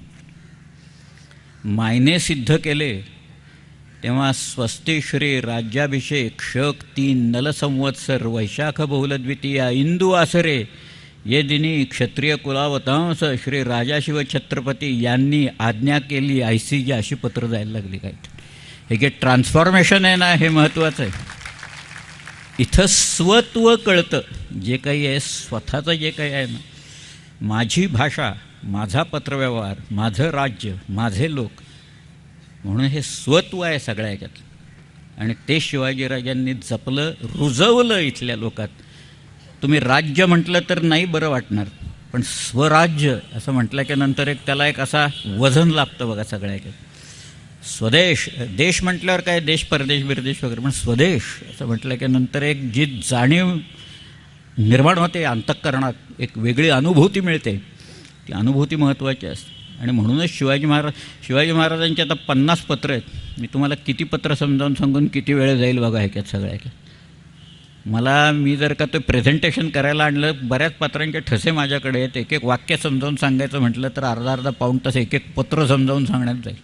मायने सिद्ध केले, तेव्हा स्वस्ती श्री राज्याभिषेक शक तीन नलसंवत्सर वैशाख बहुलद्वितीया इंदू आसरे ये दिनी क्षत्रिय कुलावतांस श्री राजाशिव छत्रपती यांनी आज्ञा केली आयसीजी, अशी पत्र जायला लागली. काय हे जे ट्रान्सफॉर्मेशन आहे ना, हे महत्त्वाचं आहे. इथं स्वत्व कळतं. जे काही आहे स्वतःचं जे काही आहे ना, माझी भाषा, माझा पत्रव्यवहार, माझं राज्य, माझे लोक, म्हणून हे स्वत्व आहे सगळ्या ह्याच्यात. आणि ते शिवाजीराजांनी जपलं, रुजवलं इथल्या लोकात. तुम्ही राज्य म्हटलं तर नाही बरं वाटणार, पण स्वराज्य असं म्हटलं की नंतर एक त्याला एक असा वजन लागतं बघा सगळ्या ह्याच्यात. स्वदेश, देश म्हटल्यावर काय देश परदेश बिरदेश वगैरे, पण स्वदेश असं म्हटलं की नंतर एक जी जाणीव निर्माण होते अंतःकरणात, एक वेगळी अनुभूती मिळते. ती अनुभूती महत्त्वाची असते. आणि म्हणूनच शिवाजी महाराज शिवाजी महाराजांची आता पन्नास पत्र आहेत. मी तुम्हाला किती पत्र समजावून सांगून किती वेळ जाईल बघा ह्याच्यात सगळ्या ह्याच्यात. मला मी जर का ते प्रेझेंटेशन करायला आणलं, बऱ्याच पत्रांचे ठसे माझ्याकडे आहेत. एक एक वाक्य समजावून सांगायचं म्हटलं तर अर्धा अर्धा पाऊण तास एक एक पत्र समजावून सांगण्यात जाईल.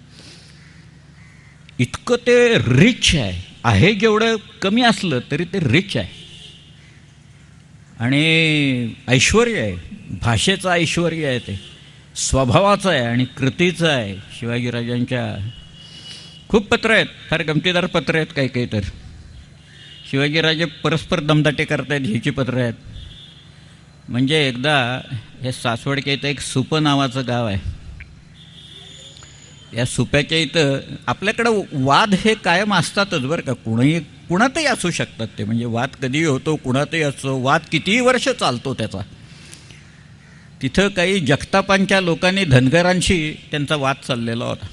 इतकं ते रिच आहे. आहे जेवढं कमी असलं तरी ते रिच आहे आणि ऐश्वर्य आहे. भाषेचं ऐश्वर आहे, ते स्वभावाचं आहे आणि कृतीचं आहे. शिवाजीराजांच्या खूप पत्र आहेत, फार गमतीदार पत्र आहेत काही काही. तर शिवाजीराजे परस्पर दमदाटे करतायत ह्याची पत्र आहेत. म्हणजे एकदा हे सासवडच्या इथं एक सुपं नावाचं गाव आहे. या सुप्याच्या इथं आपल्याकडं वाद हे कायम असतातच बरं का. कुणीही कुणातही असू शकतात ते, म्हणजे वाद कधीही होतो, कुणातही असतो, वाद कितीही वर्ष चालतो त्याचा. तिथं काही जगतापांच्या लोकांनी धनगरांशी त्यांचा वाद चाललेला होता.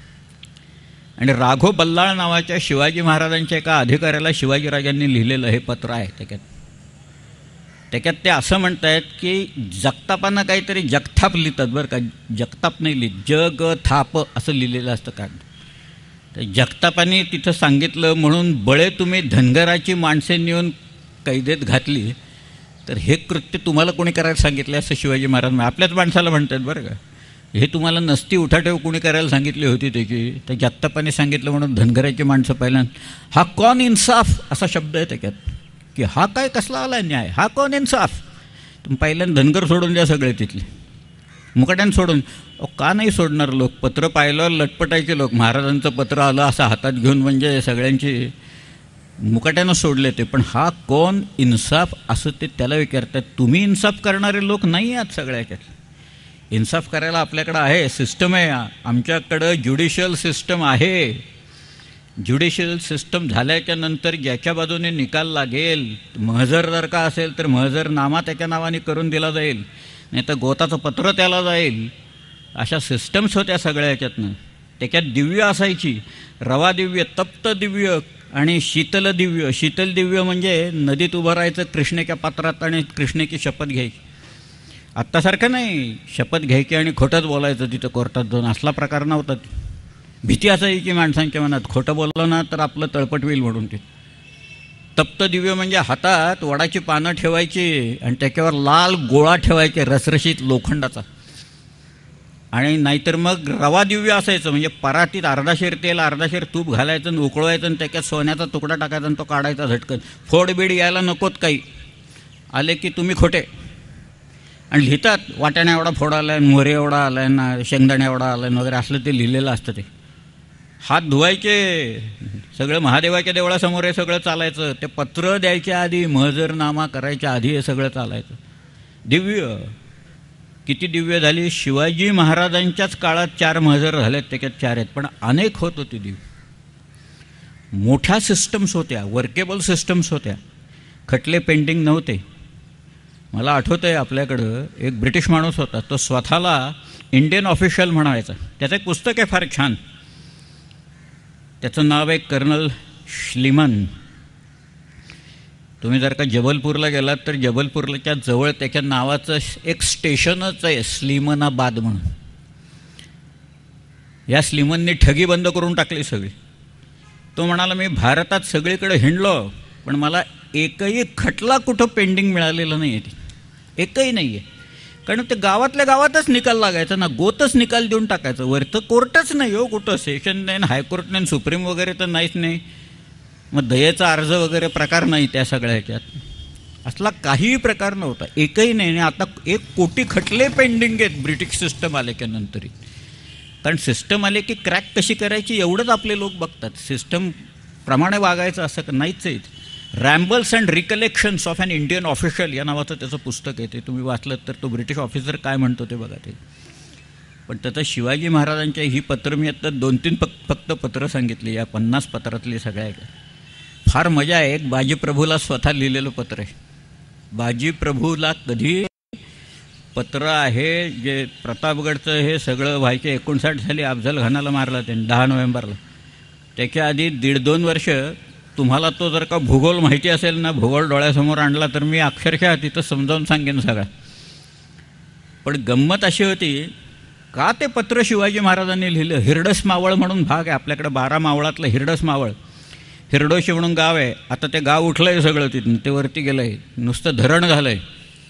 आणि राघो बल्लाळ नावाच्या शिवाजी महाराजांच्या एका अधिकाऱ्याला शिवाजीराजांनी लिहिलेलं हे पत्र आहे. त्याच्यात त्याच्यात ते असं म्हणत आहेत की जगतापांना काहीतरी जगथाप लिहितात बरं का, जगताप नाही लिहित, जग थाप असं लिहिलेलं असतं का. तर जगतापांनी तिथं सांगितलं, म्हणून बळे तुम्ही धनगराची माणसे नेऊन कैदेत घातली, तर हे कृत्य तुम्हाला कोणी करायला सांगितले असं शिवाजी महाराज आपल्याच माणसाला म्हणतात बरं का. हे तुम्हाला नसती उठाठेव कोणी करायला सांगितली होती त्याची. तर जगतापाने सांगितलं म्हणून धनगराची माणसं पहिल्यांदा, हा कौन इन्साफ असा शब्द आहे त्याच्यात, की हा काय कसला आला न्याय, हा कौन इन्साफ. तुम्ही पहिल्यांदा धनगर सोडून द्या सगळे तिथले, मुकाट्यानं सोडून. का नाही सोडणार लोक, पत्र पाहिलं लटपटायचे लोक, महाराजांचं पत्र आलं असं हातात घेऊन म्हणजे सगळ्यांची मुकाट्यानं सोडले ते. पण हा कोण इन्साफ असं ते त्याला विचारतात. तुम्ही इन्साफ करणारे लोक नाही आहात सगळ्याच्यात. इन्साफ करायला आपल्याकडं आहे, सिस्टम आहे, आमच्याकडं ज्युडिशियल सिस्टम आहे. ज्युडिशियल सिस्टम झाल्याच्या नंतर ज्याच्या बाजूने निकाल लागेल, महजर जर का असेल तर महजरनामा त्याच्या नावाने करून दिला जाईल, नाही तर गोताचं पत्र त्याला जाईल. अशा सिस्टम्स होत्या सगळ्या ह्याच्यातनं. त्याच्यात दिव्य असायची, रवा दिव्य, तप्त दिव्य आणि शीतल दिव्य. शीतल दिव्य म्हणजे नदीत उभं राहायचं कृष्णेच्या पात्रात आणि कृष्णेची शपथ घ्यायची. आत्तासारखं नाही शपथ घ्यायची आणि खोटंच बोलायचं तिथं कोर्टात जाऊन, असला प्रकार नव्हता. भीती असायची माणसांच्या मनात, खोटं बोललं ना तर आपलं तळपट होईल म्हणून. ते तप्त दिव्य म्हणजे हातात वडाची पानं ठेवायची आणि त्याच्यावर लाल गोळा ठेवायचे रसरशीत लोखंडाचा. आणि नाहीतर मग रवा दिव्य असायचं, म्हणजे परातीत अर्धाशेर तेल अर्धाशेर तूप घालायचं आणि उकळवायचं आणि त्याच्यात सोन्याचा तुकडा टाकायचा आणि तो काढायचा झटकन. फोडबीड यायला नकोत काही, आले की तुम्ही खोटे. आणि लिहितात वाटाणा एवढा फोड आला आहे, मोहरे एवढा आला आहे ना, शेंगदाणे एवढा आला आहे वगैरे असलं ते लिहिलेलं असतं. ते हात धुवायचे, सगळं महादेवाच्या देवळासमोर हे सगळं चालायचं. ते पत्र द्यायच्या आधी, महजरनामा करायच्या आधी हे सगळं चालायचं. दिव्य किती दिव्य झाली. शिवाजी महाराजांच्याच काळात चार महजर झालेत, त्याच्यात चार आहेत, पण अनेक होत होती दिव्य. मोठ्या सिस्टम्स होत्या, वर्केबल सिस्टम्स होत्या, खटले पेंडिंग नव्हते. मला आठवतं आहे आपल्याकडं एक ब्रिटिश माणूस होता, तो स्वतःला इंडियन ऑफिशियल म्हणायचा. त्याचं एक पुस्तक आहे फार छान, त्याचं नाव आहे कर्नल श्लीमन. तुम्ही जर का जबलपूरला गेलात तर जबलपूरच्या जवळ त्याच्या नावाचं एक स्टेशनच आहे, स्लीमनाबाद म्हणून. या स्लीमनने ठगी बंद करून टाकली सगळी. तो म्हणाला मी भारतात सगळीकडे हिंडलो पण मला एकही खटला कुठं पेंडिंग मिळालेलं नाही आहे, एकही नाही आहे. कारण ते गावातल्या गावातच निकाल लागायचा ना, गोतच निकाल देऊन टाकायचं. वरतं कोर्टच नाही हो कुठं, सेशन नाही, हायकोर्ट नाही, सुप्रीम वगैरे तर नाहीच नाही. मग दयेचा अर्ज वगैरे प्रकार नाही त्या सगळ्या ह्याच्यात, असला काहीही प्रकार नव्हता, एकही नाही. आणि आता एक कोटी खटले पेंडिंग आहेत ब्रिटिश सिस्टम आल्याच्या नंतरही. कारण सिस्टम आले की क्रॅक कशी करायची एवढंच आपले लोक बघतात, सिस्टम प्रमाणे वागायचं असं नाहीच आहे. Rambles and recollections of an Indian official या नावाचं त्याचं पुस्तक आहे. ते तुम्ही वाचलं तर तो ब्रिटिश ऑफिसर काय म्हणतो ते बघा ते. पण त्याचं शिवाजी महाराजांच्या ही पत्र मी आता दोन तीन फक्त फक्त पत्र सांगितली या पन्नास पत्रातली सगळ्या. फार मजा आहे. एक बाजीप्रभूला स्वतः लिहिलेलं पत्र आहे. बाजीप्रभूला कधी पत्र आहे जे प्रतापगडचं हे सगळं व्हायचे एकोणसाठ साली अफजल खानाला मारला त्यांनी दहा नोव्हेंबरला. त्याच्या आधी दीड दोन वर्ष तुम्हाला तो जर का भूगोल माहिती असेल ना, भूगोल डोळ्यासमोर आणला तर मी अक्षरशः तिथं समजावून सांगेन सगळा. पण गंमत अशी होती का ते पत्र शिवाजी महाराजांनी लिहिलं. हिरडस मावळ म्हणून भाग आहे आपल्याकडे, बारा मावळातलं हिरडस मावळ, हिरडोशी म्हणून गाव आहे. आता ते गाव उठलं आहे सगळं तिथून, ते वरती गेलं आहे, नुसतं धरण झालं आहे.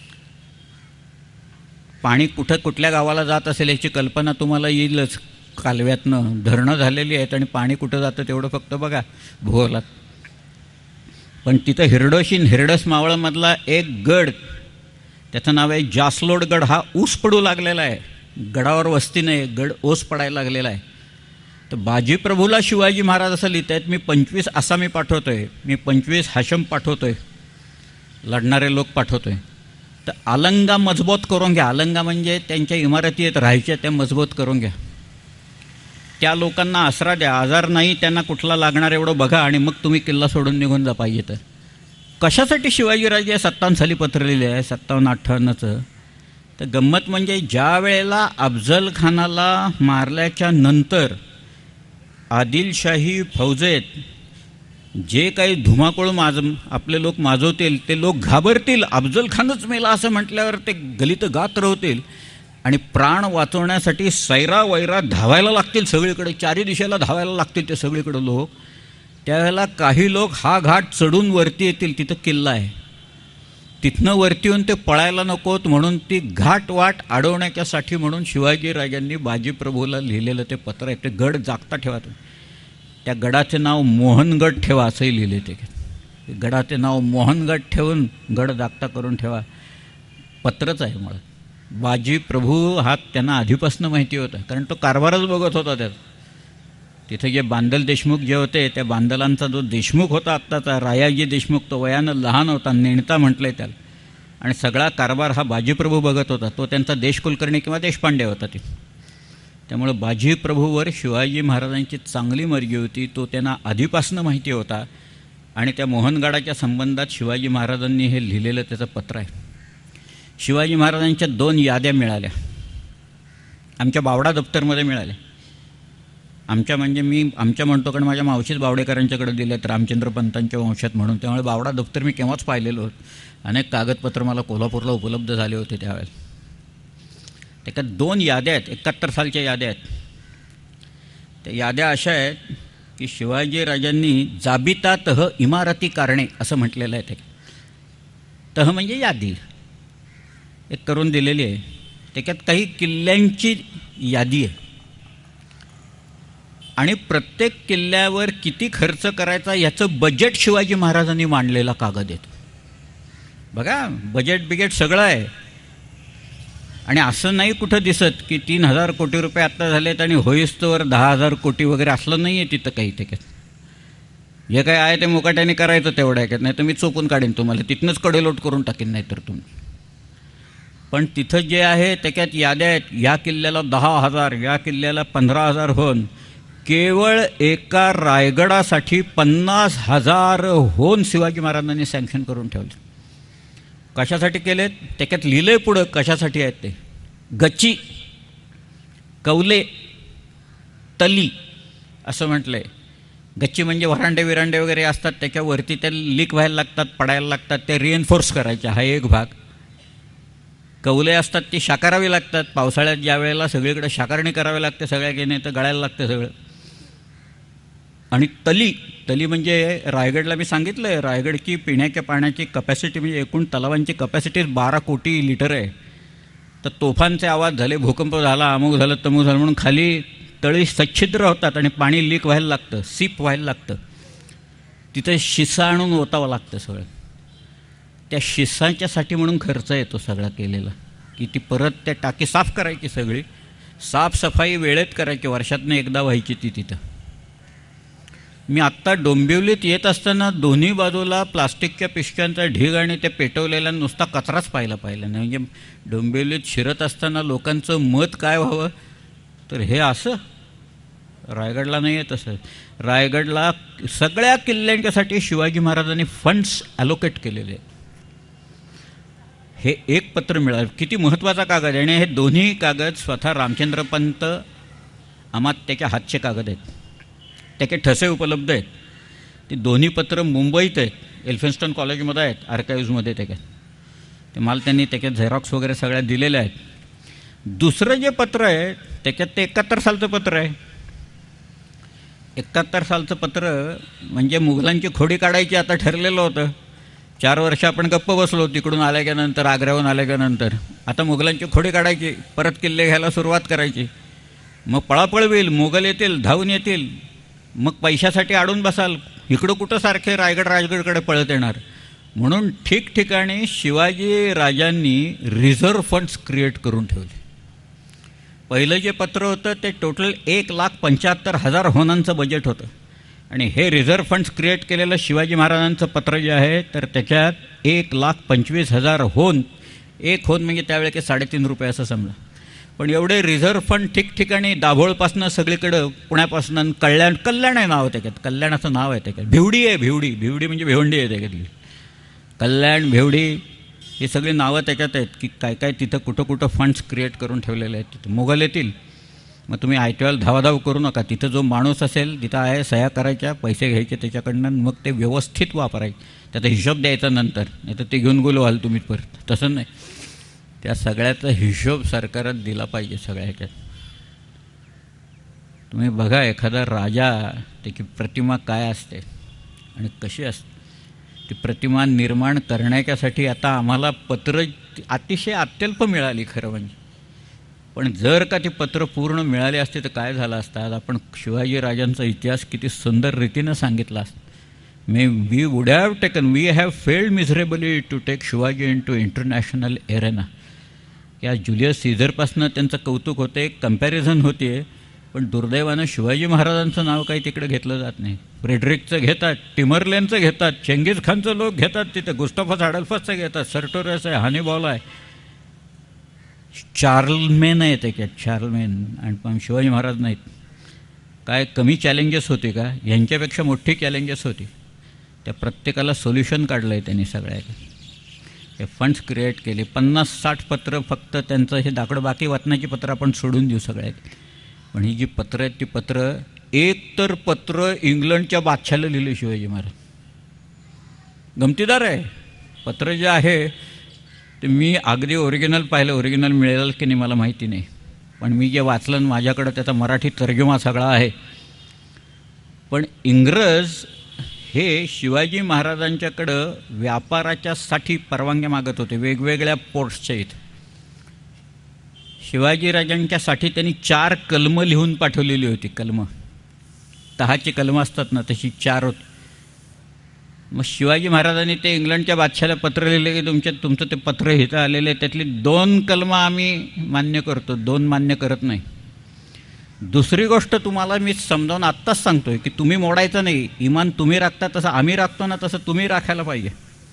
पाणी कुठं कुठल्या गावाला जात असेल याची कल्पना तुम्हाला येईलच. कालव्यातनं धरणं झालेली आहेत आणि पाणी कुठं जातं तेवढं फक्त बघा भूगोलात. पण तिथं हिरडोशी हिरडस मावळमधला एक गड त्याचं नाव आहे जासलोडगड. हा ऊस पडू लागलेला आहे, गडावर वस्ती नाही, गड ओस पडायला लागलेला आहे. तर बाजीप्रभूला शिवाजी महाराज असं लिहित आहेत, मी पंचवीस आसामी पाठवतो आहे, मी पंचवीस हाशम पाठवतो आहे, लढणारे लोक पाठवतो आहे. तर अलंगा मजबूत करून घ्या. अलंगा म्हणजे त्यांच्या इमारती आहेत राहायच्या, त्या मजबूत करून घ्या. त्या लोकांना आसरा द्या, आजार नाही त्यांना कुठला लागणार एवढं बघा, आणि मग तुम्ही किल्ला सोडून निघून जा पाहिजे तर. कशासाठी शिवाजीराजे सत्तावन्न साली पत्र लिहिले आहे, सत्तावन्न अठ्ठावन्नचं? तर गंमत म्हणजे ज्या वेळेला अफजल खानाला मारल्याच्या नंतर आदिलशाही फौजेत जे काही धुमाकूळ माज आपले लोक माजवतील, ते लोक घाबरतील. अफजल खानच मेला असं म्हटल्यावर ते गलित गात्र होतील आणि प्राण वाचवण्यासाठी सैरा वैरा धावायला लागतील सगळीकडे, चारी दिशेला धावायला लागतील ते सगळीकडे लोक. त्यावेळेला काही लोक हा घाट चढून वरती येतील, तिथं किल्ला आहे, तिथनं वरती येऊन ते पळायला नकोत म्हणून ती घाट वाट अडवण्याच्यासाठी म्हणून शिवाजीराजांनी बाजीप्रभूला लिहिलेलं ते पत्र आहे. ते गड जागता ठेवा, त्या गडाचे नाव मोहनगड ठेवा असंही लिहिले. ते गडाचे नाव मोहनगड ठेवून गड जागता करून ठेवा, पत्रच आहे मुळात. बाजीप्रभू हा त्यांना आधीपासून माहिती होता, कारण तो कारभारच बघत होता त्यात. तिथे जे बांदल देशमुख जे होते, त्या बांदलांचा जो देशमुख होता आत्ताचा रायाजी देशमुख, तो वयानं लहान होता, नेणता म्हटलं आहे त्याला, आणि सगळा कारभार हा बाजीप्रभू बघत होता. तो त्यांचा देशकुलकर्णी किंवा देशपांडे होता ते. त्यामुळं बाजीप्रभूवर शिवाजी महाराजांची चांगली मर्जी होती, तो त्यांना आधीपासून माहिती होता. आणि त्या मोहनगडाच्या संबंधात शिवाजी महाराजांनी हे लिहिलेलं त्याचं पत्र आहे. शिवाजी महाराजांच्या दोन याद्या मिळाल्या, आमच्या बावडा दप्तरमध्ये मिळाल्या. आमच्या म्हणजे मी आमच्या म्हणतो, कारण माझ्या मावशीच बावडेकरांच्याकडे दिलेत रामचंद्र पंतांच्या वंशात म्हणून, त्यामुळे बावडा दप्तर मी केव्हाच पाहिलेलं होतं. अनेक कागदपत्र मला कोल्हापूरला उपलब्ध झाले होते त्यावेळेला. त्याच्यात दोन याद्या आहेत, एकाहत्तर सालच्या याद्या आहेत. त्या याद्या अशा आहेत की शिवाजीराजांनी जाबिता तह इमारती कारणे असं म्हटलेलं आहे. ते तह म्हणजे यादी एक करून दिलेली आहे. त्याच्यात काही किल्ल्यांची यादी आहे आणि प्रत्येक किल्ल्यावर किती खर्च करायचा याचं बजेट शिवाजी महाराजांनी मांडलेला कागद आहे. बघा, बजेट बिजेट सगळं आहे. आणि असं नाही कुठं दिसत की तीन हजार कोटी रुपये आत्ता झालेत आणि होईस्तोवर दहा हजार कोटी वगैरे असलं नाही आहे तिथं काही. त्याच्यात जे काय आहे ते मुकाट्याने करायचं तेवढं आहे, नाही तर मी चोपून काढीन तुम्हाला, तिथनंच कडेलोट करून टाकीन नाही तर तुम्ही. पण तिथं जे आहे त्याच्यात याद्या आहेत, या किल्ल्याला दहा हजार, या किल्ल्याला पंधरा हजार होऊन केवळ एका रायगडासाठी पन्नास हजार होऊन शिवाजी महाराजांनी सँक्शन करून ठेवले. कशासाठी केलेत त्याच्यात लिहिलंय पुढं कशासाठी आहेत ते. गच्ची, कौले, तली असं म्हटलंय. गच्ची म्हणजे वरांडे विरांडे वगैरे असतात, त्याच्यावरती त्या लीक व्हायला लागतात, पडायला लागतात, ते रिएन्फोर्स करायचे, हा एक भाग. कौले असतात ती शाकारावी लागतात, पावसाळ्यात ज्या वेळेला सगळीकडे शाकारणी करावी लागते, सगळ्या गेणे तर गळायला लागतं सगळं. आणि तली, तली म्हणजे रायगडला मी सांगितलं आहे, रायगड की पिण्याच्या पाण्याची कपॅसिटी म्हणजे एकूण तलावांची कपॅसिटी बारा कोटी लिटर आहे. तर तोफांचे आवाज झाले, भूकंप झाला, अमुक झालं तमुक झालं म्हणून खाली तळी सच्छिद्र होतात आणि पाणी लीक व्हायला लागतं, सीप व्हायला लागतं. तिथे शिसा आणून ओतावं लागतं सगळं. त्या शिसाच्यासाठी म्हणून खर्च येतो सगळा केलेला, की ती परत त्या टाकी साफ करायची, सगळी साफसफाई वेळेत करायची, वर्षातनं एकदा व्हायची ती तिथं. मी आत्ता डोंबिवलीत येत असताना दोन्ही बाजूला प्लास्टिकच्या पिशव्यांचा ढीग आणि ते पेटवलेला नुसता कचराच पाहिला पाहिला नाही. म्हणजे डोंबिवलीत शिरत असताना लोकांचं मत काय व्हावं, तर हे असं रायगडला नाही आहे तसं. रायगडला सगळ्या किल्ल्यांच्यासाठी शिवाजी महाराजांनी फंड्स ॲलोकेट केलेले आहेत. हे एक पत्र मिळालं, किती महत्त्वाचा कागद आहे. आणि हे दोन्ही कागद स्वतः रामचंद्र पंत अमात्याच्या हातचे कागद आहेत, त्याचे ठसे उपलब्ध आहेत. ते दोन्ही पत्र मुंबईत आहेत, एल्फिन्स्टन कॉलेजमध्ये आहेत, आर्काईव्जमध्ये. त्याच्यात ते मला त्यांनी त्याच्यात झेरॉक्स वगैरे सगळ्या दिलेल्या आहेत. दुसरं जे पत्र आहे त्याच्यात ते एकाहत्तर सालचं पत्र आहे. एकाहत्तर सालचं पत्र म्हणजे मुघलांची खोडी काढायची आता ठरलेलं होतं. चार वर्ष आपण गप्प बसलो तिकडून आल्याच्यानंतर, आग्र्याहून आल्याच्यानंतर. आता मुघलांची खोडी काढायची, परत किल्ले घ्यायला सुरुवात करायची. मग पळापळ होईल, मुघल येतील, धावून येतील, मग पैशासाठी अडून बसाल. इकडं कुठं सारखे रायगड राजगडकडे पळत येणार. म्हणून ठिकठिकाणी शिवाजी राजांनी रिझर्व्ह फंड्स क्रिएट करून ठेवले. पहिलं जे पत्र होतं ते टोटल एक लाख पंच्याहत्तर हजार होनांचं बजेट होतं आणि हे रिझर्व्ह फंड्स क्रिएट केलेलं शिवाजी महाराजांचं पत्र जे आहे तर त्याच्यात एक लाख पंचवीस हजार होन, एक होन म्हणजे त्यावेळी की साडेतीन रुपये असं समजा. पण एवढे रिझर्व्ह फंड ठिकठिकाणी दाभोळपासनं सगळीकडं, पुण्यापासून कल्याण, कल्याण आहे नाव त्याच्यात, कल्याणाचं नाव आहे त्याच्यात, भिवडी आहे, भिवडी भिवडी म्हणजे भिवंडी आहे त्याच्यातली, कल्याण, भिवडी ही सगळी नावं त्याच्यात आहेत की काय काय तिथं कुठं कुठं फंड्स क्रिएट करून ठेवलेले आहेत. तिथं मोगल येतील, मग तुम्ही आयत्याला धावाधाव करू नका. तिथं जो माणूस असेल तिथं आहे, सह्या करायच्या, पैसे घ्यायचे त्याच्याकडनं, मग ते व्यवस्थित वापरायचे, त्याचा हिशोब द्यायचा नंतर, नाही तर ते घेऊन गेलो व्हाल तुम्ही परत. तसं नाही, त्या सगळ्याचा हिशोब सरकारत दिला पाहिजे. सगळ्या ह्याच्यात तुम्ही बघा, एखादा राजा त्याची प्रतिमा काय असते आणि कशी असते, ती प्रतिमा निर्माण करण्याच्यासाठी आता आम्हाला पत्र अतिशय अत्यल्प मिळाली खरं म्हणजे. पण जर का ती पत्र पूर्ण मिळाली असते तर काय झालं असतं, आज आपण शिवाजी राजांचा इतिहास किती सुंदर रीतीनं सांगितला असता. May we would have taken, we have failed miserably to take Shivaji into international arena. या जुलियस सीझरपासनं त्यांचं कौतुक होते, एक कम्पॅरिझन होते, पण दुर्दैवानं शिवाजी महाराजांचं नाव काही तिकडे घेतलं जात नाही. फ्रेडरिकचं घेतात, टिमरलेनचं घेतात, चेंगीज खानचं लोक घेतात, तिथं गुस्ताफस ॲडल्फसचं घेतात, सर्टोरस आहे, हानिबॉल आहे, चार्लमेन आहे त्याच्यात, चार्लमेन, आणि पण शिवाजी महाराज नाहीत. काय कमी चॅलेंजेस होते का? यांच्यापेक्षा मोठी चॅलेंजेस होती. त्या प्रत्येकाला सोल्युशन काढलं आहे त्यांनी. सगळ्याला हे फंड्स क्रिएट केले. पन्नास साठ पत्र फक्त त्यांचं हे दाखलं, बाकी वाचनाची पत्र आपण सोडून देऊ सगळ्यात. पण ही जी पत्र आहेत ती पत्र, एक तर पत्र इंग्लंडच्या बादशाला लिहिलं शिवाजी महाराज. गमतीदार आहे पत्र जे आहे ते. मी अगदी ओरिजिनल पाहिलं, ओरिजिनल मिळेल की नाही मला माहिती नाही, पण मी जे वाचलं माझ्याकडं त्याचा मराठी तर्जुमा सगळा आहे. पण इंग्रज हे शिवाजी महाराजांच्याकडं व्यापाराच्यासाठी परवानग्या मागत होते वेगवेगळ्या पोर्ट्सच्या इथं. शिवाजीराजांच्यासाठी त्यांनी चार कलमं लिहून पाठवलेली होती. कलमं, दहाची कलमं असतात ना, तशी चार होती. मग शिवाजी महाराजांनी ते इंग्लंडच्या बादशाला पत्र लिहिले की तुमच्या तुमचं ते पत्र इथं आलेलं आहे, त्यातली दोन कलमं आम्ही मान्य करतो, दोन मान्य करत नाही. दुसरी गोष्ट तुम्हाला मी समजावून आत्ताच सांगतो आहे की तुम्ही मोडायचं नाही. इमान तुम्ही राखता तसं आम्ही राखतो ना, तसं तुम्ही राखायला पाहिजे.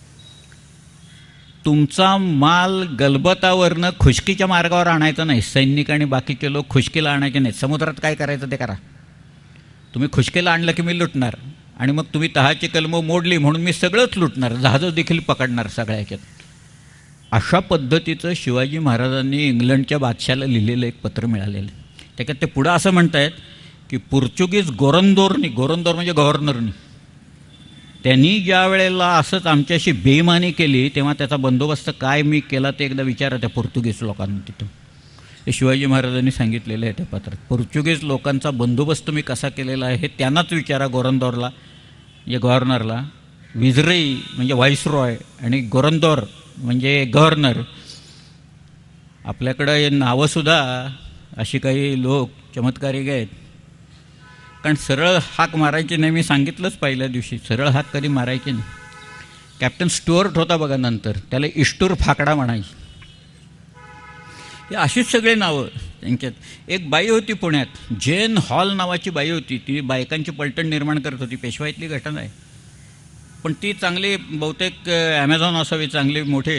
तुमचा माल गलबतावरनं खुशकीच्या मार्गावर आणायचा नाही. सैनिक आणि बाकीचे लोक खुशकीला आणायचे नाहीत. समुद्रात काय करायचं ते करा. तुम्ही खुशकीला आणलं की मी लुटणार, आणि मग तुम्ही तहाची कलमं मोडली म्हणून मी सगळंच लुटणार, जहाजं देखील पकडणार सगळ्या ह्याच्यात. अशा पद्धतीचं शिवाजी महाराजांनी इंग्लंडच्या बादशाला लिहिलेलं एक पत्र मिळालेलं. त्याच्यात ते पुढं असं म्हणतायत की पोर्चुगीज गोरंदोरनी, गोरंदोर म्हणजे गव्हर्नरनी, त्यांनी ज्या वेळेला असंच आमच्याशी बेईमानी केली तेव्हा त्याचा बंदोबस्त काय मी केला ते एकदा विचारा त्या पोर्तुगीज लोकांना. तिथं हे शिवाजी महाराजांनी सांगितलेलं आहे त्या पत्रात. पोर्चुगीज लोकांचा बंदोबस्त मी कसा केलेला आहे हे त्यांनाच विचारा, गोरंदोरला म्हणजे गव्हर्नरला. विजरई म्हणजे व्हाईसरॉय आणि गोरंदोर म्हणजे गव्हर्नर. आपल्याकडं हे नावंसुद्धा अशी काही लोक चमत्कारिक आहेत, कारण सरळ हाक मारायची नाही. मी सांगितलंच पहिल्या दिवशी, सरळ हाक कधी मारायची नाही. कॅप्टन स्टुअर्ट होता बघा नंतर, त्याला इष्टूर फाकडा म्हणायची. हे अशीच सगळे नावं त्यांच्यात. एक बाई होती पुण्यात, जेन हॉल नावाची बाई होती. ती बायकांची पलटण निर्माण करत होती. पेशवाईतली घटना आहे, पण ती चांगली, बहुतेक ॲमेझॉन असावी, चांगली मोठे.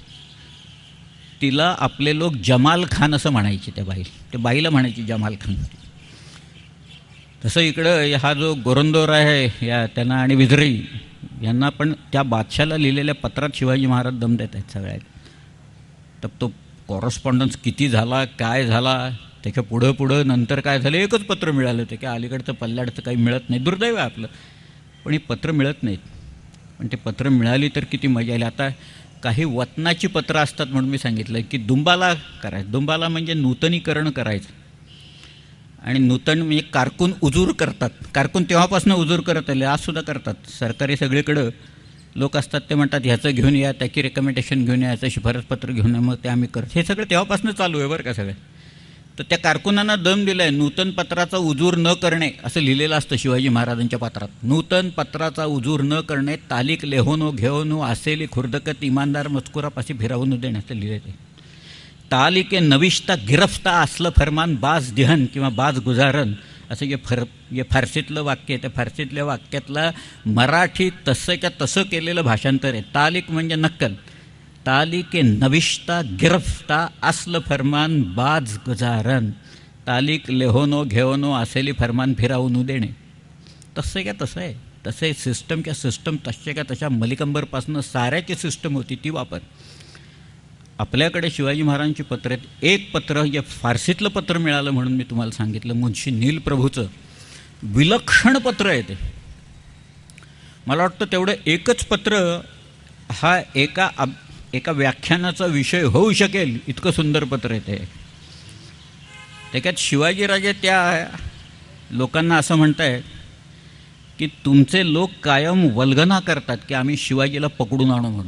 तिला आपले लोक जमाल खान असं म्हणायचे. त्या बाई त्या बाईला म्हणायची जमाल खान. तसं इकडं हा जो गोरंदोर आहे या त्यांना आणि विजरई यांना पण त्या बादशाला लिहिलेल्या पत्रात शिवाजी महाराज दम देत आहेत सगळ्यात. तर तो कॉरस्पॉन्डन्स किती झाला, काय झाला, त्याच्या पुढं पुढं नंतर काय झालं, एकच पत्र मिळालं होतं की अलीकडचं पल्ल्याडचं काही मिळत नाही. दुर्दैव आहे आपलं, पण ही पत्र मिळत नाहीत. पण ते पत्र मिळाली तर किती मजा आली. आता काही वतनाची पत्र असतात म्हणून मी सांगितलं की दुंबाला करायचं. दुंबाला म्हणजे नूतनीकरण करायचं, आणि नूतन म्हणजे कारकून उजूर करतात. कारकून तेव्हापासून उजूर करत आले, आजसुद्धा करतात. सरकारी सगळीकडं लोक असतात, ते म्हणतात ह्याचं घेऊन या, त्याची रेकमेंडेशन घेऊन या, याचं शिफारसपत्र घेऊन या, मग ते आम्ही करतो. हे सगळं तेव्हापासून चालू आहे बरं का सगळं. तर त्या कारकुनांना दम दिलाय, नूतन पत्राचा उजूर न करणे असं लिहिलेलं असतं शिवाजी महाराजांच्या पत्रात. नूतन पत्राचा उजूर न करणे, तालीक लेहोनो घेऊनो असेली खुर्दकत इमानदार मजकुरापाशी फिरावून देणे असं लिहिलं आहे. तालिके नविष्ता गिरफ्ता असलं फरमान बाज दिहन किंवा बाज गुजारन असं जे फर जे फारसीतलं वाक्य आहे, त्या फारसीतल्या वाक्यातला मराठी तसं का तसं केलेलं भाषांतर आहे. तालिक म्हणजे नक्कल, तालिके नविष्ता गिरफ्ता असलं फरमान बाज गुजारन, तालिक लेहोनो घेवनो असेली फरमान फिरावून देणे. तसं का तसं आहे, तसं आहे. सिस्टम क्या सिस्टम तसे का तशा मलिकंबरपासून साऱ्याची सिस्टम होती ती वापर. आपल्याकडे शिवाजी महाराजांची पत्र आहेत. एक पत्र जे फारसीतलं पत्र मिळालं म्हणून मी तुम्हाला सांगितलं, मुन्शी नील प्रभूचं विलक्षण पत्र आहे ते. मला वाटतं तेवढं एकच पत्र हा एका एका व्याख्यानाचा विषय होऊ शकेल इतकं सुंदर पत्र आहे ते. त्याच्यात शिवाजीराजे त्या लोकांना असं म्हणतायत की तुमचे लोक कायम वल्गना करतात की आम्ही शिवाजीला पकडून आणू म्हणून,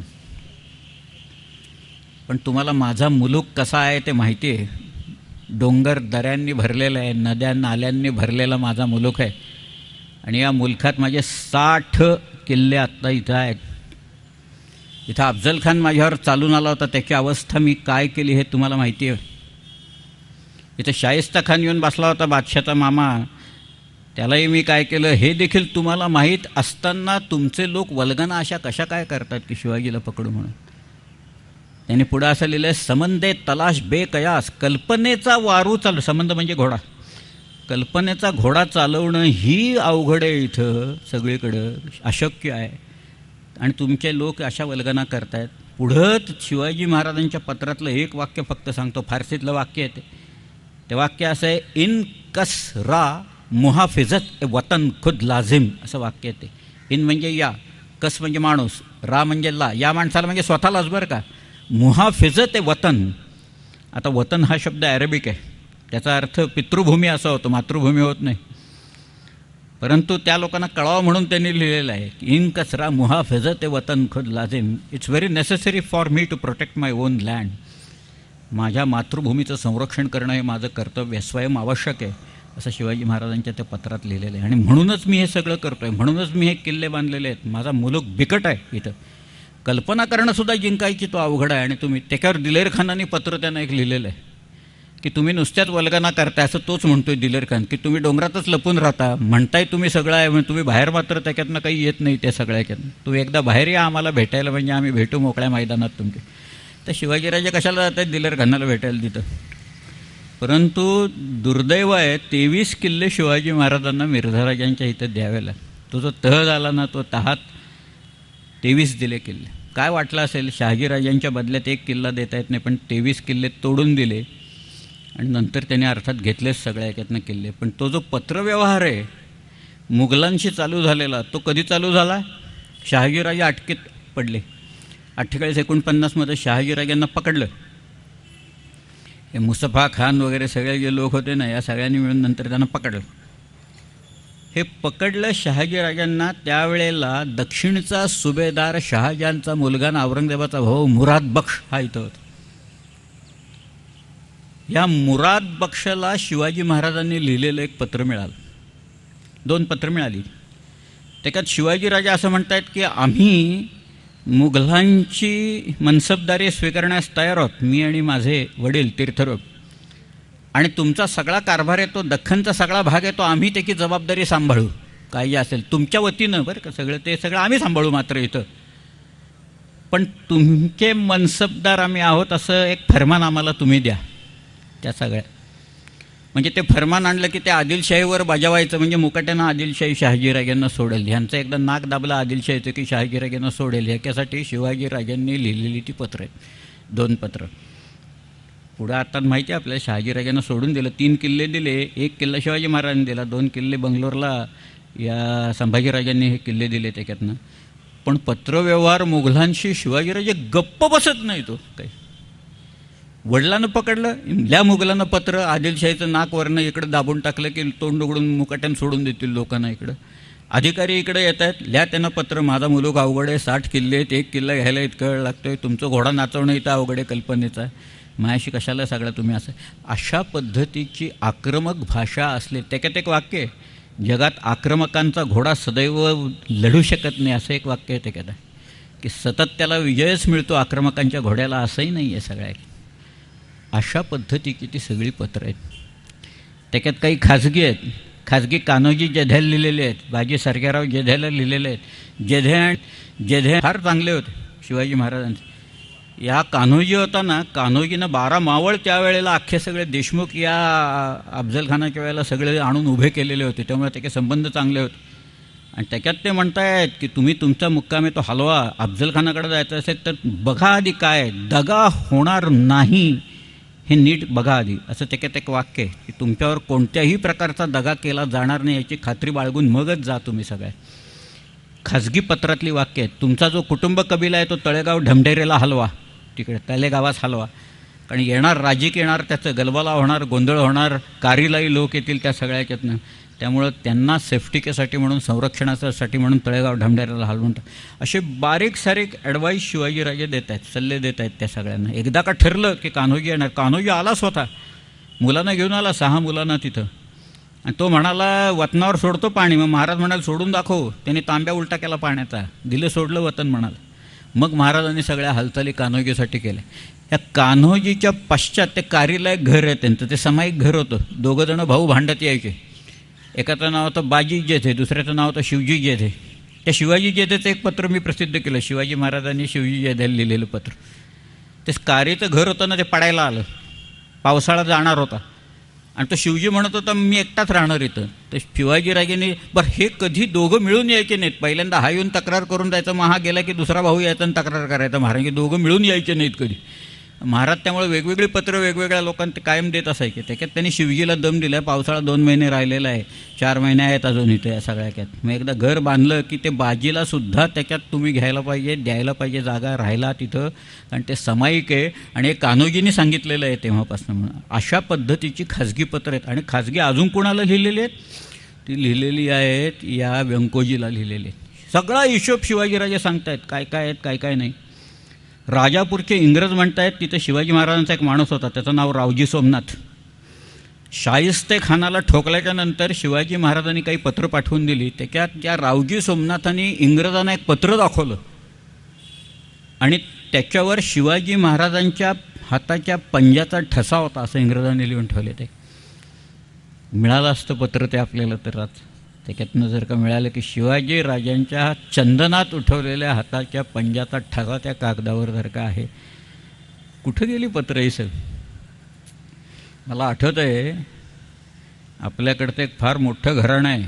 पण तुम्हाला माझा मुलूक कसा आहे ते माहिती आहे. डोंगर दऱ्यांनी भरलेला आहे, नद्या नाल्यांनी भरलेला माझा मुलूक आहे, आणि या मुलखात माझे साठ किल्ले आत्ता इथं आहेत. इथं अफजल खान माझ्यावर चालून आला होता, त्याची अवस्था मी काय केली हे तुम्हाला माहिती आहे. इथं शाहिस्ता खान येऊन बसला होता, बादशाचा मामा, त्यालाही मी काय केलं हे देखील तुम्हाला माहीत असताना तुमचे लोक वल्गना अशा कशा काय करतात की शिवाजीला पकडू म्हणून. त्यांनी पुढं असं लिहिलं आहे, समंदे तलाश बेकयास, कल्पनेचा वारू चालू, संबंध म्हणजे घोडा, कल्पनेचा घोडा चालवणं ही अवघड आहे इथं सगळीकडं, अशक्य आहे, आणि तुमचे लोक अशा वल्गना करतायत. पुढं शिवाजी महाराजांच्या पत्रातलं एक वाक्य फक्त सांगतो, फारसीतलं वाक्य आहे ते. ते वाक्य असं आहे, इन कस रा मुहाफिजत ए वतन खुद लाजिम असं वाक्य आहे ते. इन म्हणजे या, कस म्हणजे माणूस, रा म्हणजे ला, या माणसाला म्हणजे स्वतःलाच बरं का. मुहाफिजत ए वतन, आता वतन हा शब्द अरेबिक आहे, त्याचा अर्थ पितृभूमी असा होतो, मातृभूमी होत नाही, परंतु त्या लोकांना कळावं म्हणून त्यांनी लिहिलेलं आहे की इन कसरा मुहाफिजत ए वतन खुद लाजिम, it's very necessary for me to protect my own land. माझ्या मातृभूमीचं संरक्षण करणं हे माझं कर्तव्य, स्वयं आवश्यक आहे असं शिवाजी महाराजांच्या त्या पत्रात लिहिलेलं आहे. आणि म्हणूनच मी हे सगळं करतो आहे, म्हणूनच मी हे किल्ले बांधलेले आहेत, माझा मुलूक बिकट आहे इथं, कल्पना करणंसुद्धा जिंकायची तो अवघड आहे. आणि तुम्ही त्याच्यावर दिलेर खानाने पत्र त्यांना एक लिहिलेलं आहे की तुम्ही नुसत्याच वल्गना करताय, असं तोच म्हणतोय दिलेर खान, की तुम्ही डोंगरातच लपून राहता, म्हणताय तुम्ही सगळं आहे, म्हणजे तुम्ही बाहेर मात्र त्याच्यातनं काही येत नाही त्या सगळ्याच्यातनं, तुम्ही एकदा बाहेर या आम्हाला भेटायला, म्हणजे आम्ही भेटू मोकळ्या मैदानात तुमचे. तर शिवाजीराजे कशाला जातात दिलेर खानाला भेटायला तिथं. परंतु दुर्दैव आहे, तेवीस किल्ले शिवाजी महाराजांना मिर्झाराजांच्या इथं द्यावेला, तो जो तह झाला ना तो तहात तेवीस दिले किल्ले. काय वाटलं असेल, शहाजीराजांच्या बदल्यात एक किल्ला देता येत नाही, पण तेवीस किल्ले तोडून दिले, आणि नंतर त्याने अर्थात घेतलेच सगळ्या याच्यातनं किल्ले. पण तो जो पत्रव्यवहार आहे मुघलांशी चालू झालेला, तो कधी चालू झाला, शहाजीराजे अटकेत पडले. अठ्ठेचाळीस एकोणपन्नासमध्ये शहाजीराजांना पकडलं. हे मुसफा खान वगैरे सगळे जे लोक होते ना, या सगळ्यांनी मिळून नंतर त्यांना पकडलं. हे पकडलं शहाजीराजांना. त्यावेळेला दक्षिणचा सुभेदार शहाजहानचा मुलगा ना औरंगजेबाचा भाऊ मुराद बक्ष हा इथं होता. या मुराद बक्षला शिवाजी महाराजांनी लिहिलेलं एक पत्र मिळालं, दोन पत्र मिळाली. त्याच्यात शिवाजीराजे असं म्हणतात की आम्ही मुघलांची मनसबदारी स्वीकारण्यास तयार आहोत, मी आणि माझे वडील तीर्थरूप, आणि तुमचा सगळा कारभार आहे तो दख्खनचा सगळा भाग आहे तो आम्ही त्याची जबाबदारी सांभाळू, काही असेल तुमच्या वतीनं बरं का, सगळं ते सगळं आम्ही सांभाळू मात्र इथं, पण तुमचे मनसबदार आम्ही आहोत असं एक फरमान आम्हाला तुम्ही द्या. त्या सगळ्या म्हणजे ते फरमान आणलं की त्या आदिलशाहीवर बजावायचं, म्हणजे मुकाट्यानं आदिलशाही शहाजीराजांना सोडेल. ह्यांचं एकदा नाक दाबलं आदिलशाहीचं की शहाजीराजांना सोडेल. ह्याच्यासाठी शिवाजीराजांनी लिहिलेली ती पत्र आहेत, दोन पत्र. पुढं आता माहिती आहे आपल्याला, शहाजीराजांना सोडून दिलं, तीन किल्ले दिले, एक किल्ला शिवाजी महाराजांनी दिला, दोन किल्ले बंगलोरला या संभाजीराजांनी हे किल्ले दिले त्याच्यातनं. पण पत्रव्यवहार मुघलांशी शिवाजीराजे गप्प बसत नाही. तो काही वडिलांना पकडलं, ल्या मुघलांना पत्र, आदिलशाहीचं नाक वरनं इकडं दाबून टाकलं की तोंड उघडून मुकाट्यानं सोडून देतील लोकांना. इकडं अधिकारी इकडे येत आहेत, ल्या त्यांना पत्र, माझा मुलूक अवघड आहे, साठ किल्ले आहेत, एक किल्ला घ्यायला इतकं वेळ लागतोय, तुमचं घोडा नाचवणं इथं अवघड आहे कल्पनेचा. माझ्याशी कशाला सगळं तुम्ही असं. अशा पद्धतीची आक्रमक भाषा असले. त्याच्यात एक वाक्य आहे, जगात आक्रमकांचा घोडा सदैव लढू शकत नाही, असं एक वाक्य आहे त्याच्यात, की सतत त्याला विजयच मिळतो आक्रमकांच्या घोड्याला, असंही नाही आहे सगळ्या. अशा पद्धतीची ती सगळी पत्रं आहेत. त्याच्यात काही खाजगी आहेत, खाजगी कान्होजी जेध्याला लिहिलेले आहेत, बाजी सरकेराव जेध्याला लिहिलेले आहेत. जेध्या जेध्या फार चांगले होते शिवाजी महाराजांचे. या कान्होजी होता ना, कान्होजीनं बारा मावळ त्यावेळेला अख्खे सगळे देशमुख या अफजलखानाच्या वेळेला सगळे आणून उभे केलेले होते, त्यामुळे त्याचे संबंध चांगले होते. आणि त्याच्यात ते म्हणतायत की तुम्ही तुमचा मुक्काम आहे तो हलवा, अफजलखानाकडे जायचं असेल तर बघा आधी काय दगा होणार नाही हे नीट बघा आधी, असं त्याच्यात एक वाक्य आहे की तुमच्यावर कोणत्याही प्रकारचा दगा केला जाणार नाही याची खात्री बाळगून मगच जा तुम्ही. सगळ्या खाजगी पत्रातली वाक्य आहेत. तुमचा जो कुटुंब कबिला आहे तो तळेगाव ढमढेरेला हलवा, तिकडे तळेगावास हलवा, कारण येणार राजीक येणार, त्याचं गलबाला होणार, गोंधळ होणार, कारीलाही लोक येतील त्या सगळ्याच्यातनं, त्यामुळं त्यांना सेफ्टिकेसाठी म्हणून संरक्षणासाठी म्हणून तळेगाव ढमढेरेला हलवून टाक. असे बारीक सारीक ॲडवाईस शिवाजीराजे देत आहेत, सल्ले देत आहेत त्या सगळ्यांना. एकदा का ठरलं की कान्होजी येणार, कान्होजी आलाच होता, मुलांना घेऊन आला, सहा मुलांना तिथं, आणि तो म्हणाला वतनावर सोडतो पाणी. मग महाराज म्हणाल सोडून दाखव, त्याने तांब्या उलटा केला पाण्याचा, दिलं सोडलं वतन म्हणाल. मग महाराजांनी सगळ्या हालचाली कान्होजीसाठी केल्या. या कान्होजीच्या पश्चात ते कारीला एक घर आहे त्यांचं, ते सामायिक घर होतं. दोघं जणं भाऊ भांडत यायचे. एकाचं नाव होतं बाजी जेथे, दुसऱ्याचं नाव होतं शिवजी जेथे. त्या शिवाजी जेथेचं एक पत्र मी प्रसिद्ध केलं, शिवाजी महाराजांनी शिवजी जेथेला लिहिलेलं पत्र. ते कारीचं घर होतं ना, ते पडायला आलं, पावसाळा जाणार होता, आणि तो शिवजी म्हणत होता मी एकटाच राहणार इथं. तर शिवाजीराजेंनी बरं हे कधी दोघं मिळून यायचे नाहीत, पहिल्यांदा हा येऊन तक्रार करून जायचा, मग हा गेला की दुसरा भाऊ यायचा आणि तक्रार करायचा. महाराज दोघं मिळून यायचे नाहीत कधी. महाराज त्यामुळे वेगवेगळी पत्र वेगवेगळ्या लोकांना कायम देत असायचे. त्याच्यात त्यांनी शिवजीला दम दिला, पावसाळा दोन महिने राहिलेला आहे, चार महिने आहेत अजून इथं या सगळ्याच्यात. मग एकदा घर बांधलं की ते बाजीला सुद्धा त्याच्यात तुम्ही घ्यायला पाहिजे, द्यायला पाहिजे जागा, राहायला तिथं, कारण ते सामायिक आहे आणि हे कान्होजींनी सांगितलेलं आहे तेव्हापासून. म्हणून अशा पद्धतीची खाजगी पत्र आहेत. आणि खाजगी अजून कोणाला लिहिलेली आहेत, ती लिहिलेली आहेत या व्यंकोजीला लिहिलेली आहेत. सगळा हिशोब शिवाजीराजे सांगतायत काय काय आहेत काय काय नाही. राजापूरचे इंग्रज म्हणतायत तिथं शिवाजी महाराजांचा एक माणूस होता, त्याचं नाव रावजी सोमनाथ. शाहिस्ते खानाला ठोकल्याच्या नंतर शिवाजी महाराजांनी काही पत्र पाठवून दिली, त्याच्यात त्या रावजी सोमनाथांनी इंग्रजांना एक पत्र दाखवलं आणि त्याच्यावर शिवाजी महाराजांच्या हाताच्या पंजाचा ठसा होता असं इंग्रजांनी लिहून ठेवले. ते मिळालं असतं पत्र ते आपल्याला तर आज त्याच्यातनं जर का मिळालं की शिवाजी राजांच्या चंदनात उठवलेल्या हाताच्या पंजाचा ठसा त्या कागदावर जर का आहे. कुठं गेली पत्र ही सर. मला आठवतं आहे आपल्याकडचं एक फार मोठं घराणं आहे.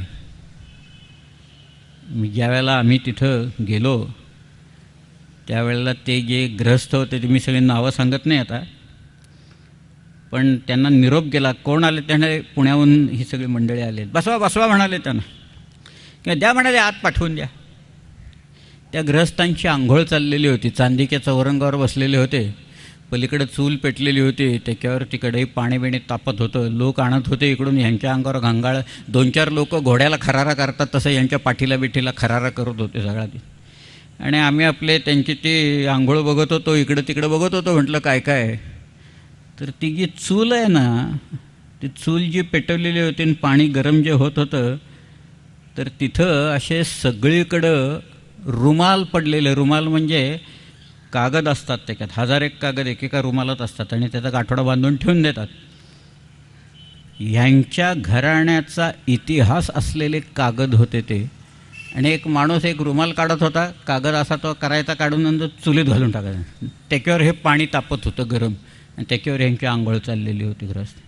मी ज्या वेळेला आम्ही तिथं गेलो त्यावेळेला ते जे ग्रहस्थ होते ते मी सगळी नावं सांगत नाही आता, पण त्यांना निरोप गेला. कोण आले त्याने, पुण्याहून ही सगळी मंडळी आले. बसवा बसवा म्हणाले त्यांना, किंवा द्या म्हणाले आत पाठवून द्या. त्या गृहस्थांची आंघोळ चाललेली होती, चांदीच्या चौरंगावर बसलेले होते, पलीकडे चूल पेटलेली होती, त्याच्यावर तिकडे पाणी बिणी तापत होतं, लोक आणत होते इकडून ह्यांच्या अंगावर घांगाळ. दोन चार लोक घोड्याला खरारा करतात तसं यांच्या पाठीला बिठीला खरारा करत होते सगळा ते. आणि आम्ही आपले त्यांची ती आंघोळ बघत होतो, इकडं तिकडं बघत होतो. म्हटलं काय काय, तर ती जी चूल आहे ना, ती चूल जी पेटवलेली होती आणि पाणी गरम जे होत होतं, तर तिथं असे सगळीकडं रुमाल पडलेले. रुमाल म्हणजे कागद असतात त्याच्यात, हजार एक कागद एकेका रुमालात असतात आणि त्याचा गाठोडा बांधून ठेवून देतात. ह्यांच्या घराण्याचा इतिहास असलेले कागद होते ते. आणि एक माणूस एक रुमाल काढत होता, कागद असा तो करायचा काढून नंतर चुलीत घालून टाकायचा, त्याच्यावर हे पाणी तापत होतं गरम, आणि त्याच्यावर यांची आंघोळ चाललेली होती ग्रस्त.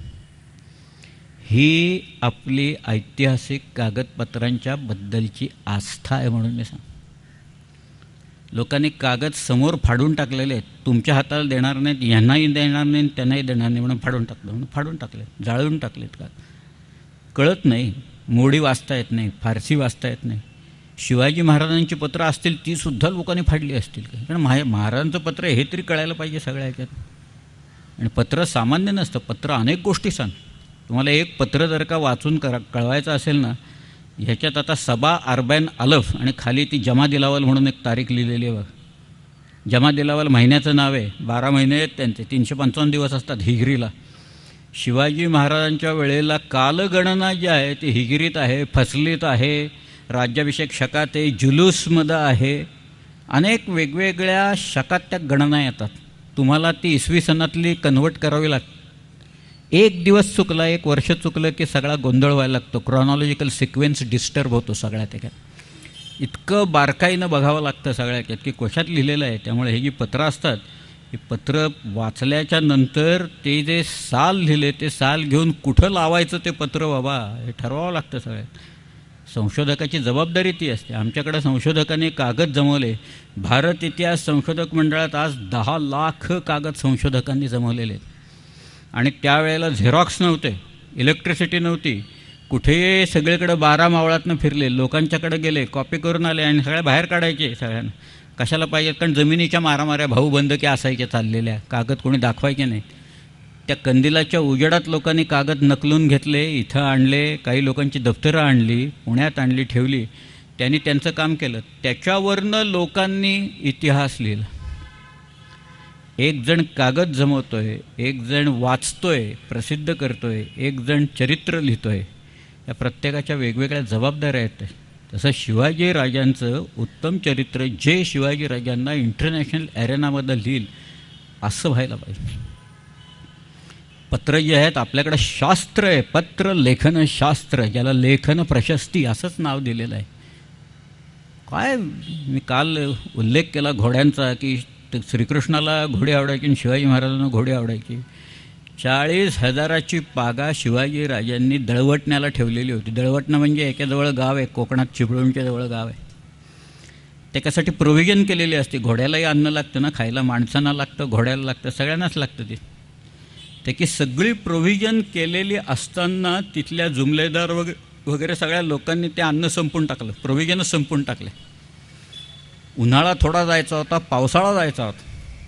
ही आपली ऐतिहासिक कागदपत्रांच्या बद्दलची आस्था आहे. म्हणून मी सांग, लोकांनी कागद समोर फाडून टाकलेले आहेत. तुमच्या हाताला देणार नाहीत, यांनाही देणार नाही, त्यांनाही देणार नाही म्हणून फाडून टाकलं, म्हणून फाडून टाकलेत, जाळून टाकलेत. का कळत नाही, मोडी वाचता येत नाही, फारसी वाचता येत नाही. शिवाजी महाराजांची पत्र असतील तीसुद्धा लोकांनी फाडली असतील का, कारण महा महाराजांचं पत्र हे तरी कळायला पाहिजे सगळ्या ह्याच्यात. आणि पत्र सामान्य नसतं, पत्र अनेक गोष्टी सांग. तुम्हाला एक पत्र जर का वाचून करा कळवायचं असेल ना, ह्याच्यात आता सबा अर्बॅन अलफ आणि खाली ती जमा दिलावल म्हणून एक तारीख लिहिलेली आहे बघ, जमा दिलावाला महिन्याचं नाव आहे, बारा महिने आहेत त्यांचे, तीनशे पंचावन्न दिवस असतात हिजरीला. शिवाजी महाराजांच्या वेळेला कालगणना जी आहे ती हिजरीत आहे, फसलीत आहे, राज्याभिषेक शकात आहे, जुलूसमध्ये आहे, अनेक वेगवेगळ्या शकात त्या गणना येतात. तुम्हाला ती इसवी सनातली कन्व्हर्ट करावी लागते. एक दिवस चुकला, एक वर्ष चुकलं की सगळा गोंधळ व्हायला लागतो, क्रॉनॉलॉजिकल सिक्वेन्स डिस्टर्ब होतो सगळ्या त्याच्यात. इतकं बारकाईनं बघावं लागतं सगळ्यात की कशात लिहिलेलं आहे. त्यामुळे हे जी पत्रं असतात, ही पत्र वाचल्याच्या नंतर ते जे साल लिहिले ते साल घेऊन कुठं लावायचं ते पत्र बाबा हे ठरवावं लागतं सगळ्यात. संशोधकाची जबाबदारी ती असते. आमच्याकडं संशोधकांनी कागद जमवले. भारत इतिहास संशोधक मंडळात आज दहा लाख कागद संशोधकांनी जमवलेले आहेत. आणि त्यावेळेला झेरॉक्स नव्हते, इलेक्ट्रिसिटी नव्हती, कुठेही सगळीकडे बारा मावळातनं फिरले, लोकांच्याकडे गेले, कॉपी करून आले आणि सगळ्या बाहेर काढायचे सगळ्यांना. कशाला पाहिजेत? कारण जमिनीच्या मारामाऱ्या भाऊबंदकी असायच्या चाललेल्या, कागद कोणी दाखवायचे नाही. त्या कंदिलाच्या उजेडात लोकांनी कागद नकलून घेतले, इथं आणले, काही लोकांची दफ्तरं आणली, पुण्यात आणली, ठेवली. त्यांनी त्यांचं काम केलं. त्याच्यावरनं लोकांनी इतिहास लिहिला. एक जण कागद जमवतोय, एक जण वाचतोय, प्रसिद्ध करतोय, एक जण चरित्र लिहितोय. या प्रत्येकाच्या वेगवेगळ्या जबाबदाऱ्या आहेत. तसं शिवाजी राजांचं उत्तम चरित्र जे शिवाजी राजांना इंटरनॅशनल ॲरेनामध्ये लिहिल असं व्हायला पाहिजे. पत्र जे आहेत आपल्याकडं शास्त्र आहे, पत्र लेखन शास्त्र, ज्याला लेखन प्रशस्ती असंच नाव दिलेलं आहे. काय मी काल उल्लेख केला घोड्यांचा की श्रीकृष्णाला घोडे आवडायची आणि शिवाजी महाराजांना घोडे आवडायची. चाळीस हजाराची पागा शिवाजी राजांनी दळवटण्याला ठेवलेली होती. दळवटणं म्हणजे एकाजवळ गाव आहे, कोकणात चिपळूणच्या जवळ गाव आहे. त्याच्यासाठी प्रोव्हिजन केलेली असते. घोड्यालाही अन्न लागतं ना खायला, माणसांना लागतं, घोड्याला लागतं, सगळ्यांनाच लागतं ते. त्याची सगळी प्रोव्हिजन केलेली असताना तिथल्या जुमलेदार वगैरे वगैरे सगळ्या लोकांनी ते अन्न संपून टाकलं, प्रोव्हिजनच संपून टाकले. उन्हाळा थोडा जायचा होता, पावसाळा जायचा होता.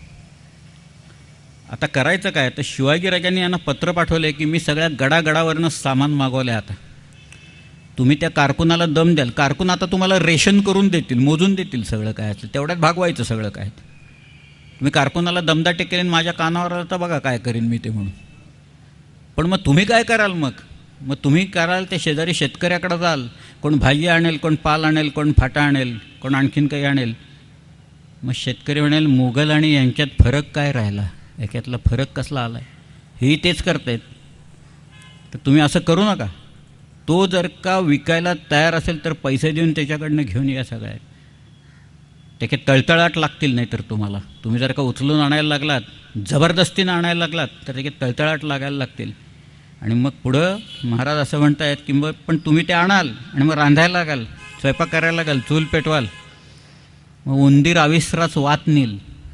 आता करायचं काय? तर शिवाजी राजांनी यांना पत्र पाठवले की मी सगळ्या गडागडावरनं सामान मागवलं. आता तुम्ही त्या कारकुनाला दम द्याल, कारकून आता तुम्हाला रेशन करून देतील, मोजून देतील सगळं काय असेल तेवढ्यात भागवायचं सगळं काय. तुम्ही कारकुनाला दमदाटी केली, माझ्या कानावर आता बघा काय करीन मी ते म्हणून. पण मग तुम्ही काय कराल? मग मग तुम्ही कराल ते शेजारी शेतकऱ्याकडे जाल, कोण भाजी आणेल, कोण पाल आणेल, कोण फाटा आणेल, कोण आणखीन काही आणेल. मग शेतकरी म्हणेल मुघल आणि यांच्यात फरक काय राहिला, याच्यातला फरक कसला आला आहे? हेही तेच करतायत. तर तुम्ही असं करू नका. तो जर का विकायला तयार असेल तर पैसे देऊन त्याच्याकडनं घेऊन या सगळ्या. त्याच्यात तळतळाट लागतील. नाही तर तुम्हाला तुम्ही जर का उचलून आणायला लागलात, जबरदस्तीनं आणायला लागलात तर त्याच्यात तळतळाट लागायला लागतील. आणि मग पुढं महाराज असं म्हणतायत की मग पण तुम्ही ते आणाल आणि मग रांधायला लागाल, स्वयंपाक करायला लागाल, चूल पेटवाल, मग उंदीर अविश्रास वात नेईल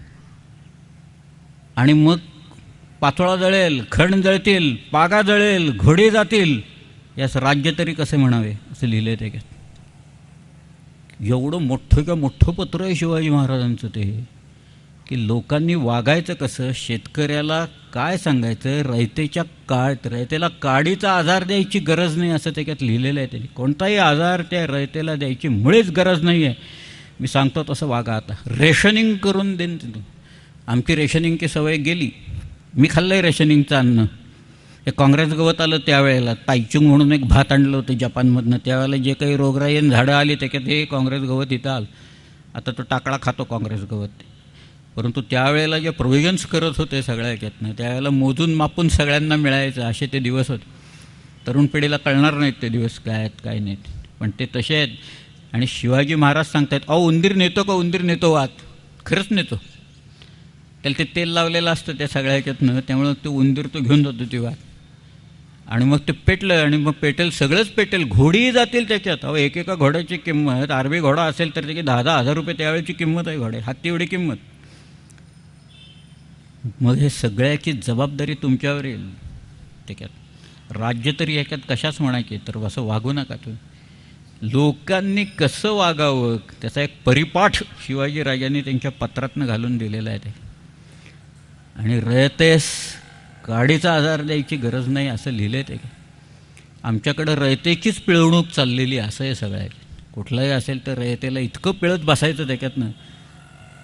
आणि मग पाचोळा जळेल, खण जळतील, पागा जळेल, घोडे जातील, यास राज्य तरी कसे म्हणावे असं लिहिलं आहे त्याच्यात. एवढं मोठं का मोठं पत्र आहे शिवाजी महाराजांचं ते, की लोकांनी वागायचं कसं, शेतकऱ्याला काय सांगायचं, रयतेच्या काळ रयतेला काडीचा आधार द्यायची गरज नाही असं त्याच्यात लिहिलेलं आहे त्यांनी. कोणताही आधार त्या रयतेला द्यायची मुळेच गरज नाही आहे. मी सांगतो तसं वागा. आता रेशनिंग करून देईन. आमची रेशनिंगची सवय गेली. मी खाल्लं आहे रेशनिंगचं अन्न. हे काँग्रेस गवत आलं त्यावेळेला, तायचुंग म्हणून एक भात आणलं होतं जपानमधनं. त्यावेळेला जे काही रोगराई झाडं आली त्याच्यात हे काँग्रेस गवत इथं आलं. आता तो टाकळा खातो काँग्रेस गवत. परंतु त्यावेळेला जे प्रोव्हिजन्स करत होते सगळ्या याच्यातनं, त्यावेळेला मोजून मापून सगळ्यांना मिळायचं, असे ते दिवस होते. तरुण पिढीला कळणार नाहीत ते दिवस काय आहेत काय नाहीत, पण ते तसे आहेत. आणि शिवाजी महाराज सांगतात, अहो उंदीर नेतो का? उंदीर नेतो वात. खरंच नेतो. त्याला ते तेल लावलेलं असतं त्या सगळ्या ह्याच्यातनं, त्यामुळं तो उंदीर तो घेऊन जातो ती वात. आणि मग ते पेटलं आणि मग पेटेल, सगळंच पेटेल, घोडीही जातील त्याच्यात. अहो एकेका घोड्याची किंमत, आरबी घोडा असेल तर त्याची दहा दहा हजार रुपये त्यावेळेची किंमत आहे घोड्या, हाती एवढी किंमत. मग हे सगळ्याची जबाबदारी तुमच्यावर येईल त्याच्यात. राज्य तरी याच्यात कशाच म्हणायचे, तर असं वागू नका तुम्ही. लोकांनी कसं वागावं त्याचा एक परिपाठ शिवाजी राजांनी त्यांच्या पत्रातनं घालून दिलेला आहे ते. आणि रयतेस गाडीचा आधार द्यायची गरज नाही असं लिहिलं आहे ते. आमच्याकडं रयतेचीच पिळवणूक चाललेली असं आहे सगळ्या. कुठलंही असेल तर रयतेला इतकं पिळत बसायचं त्याच्यातनं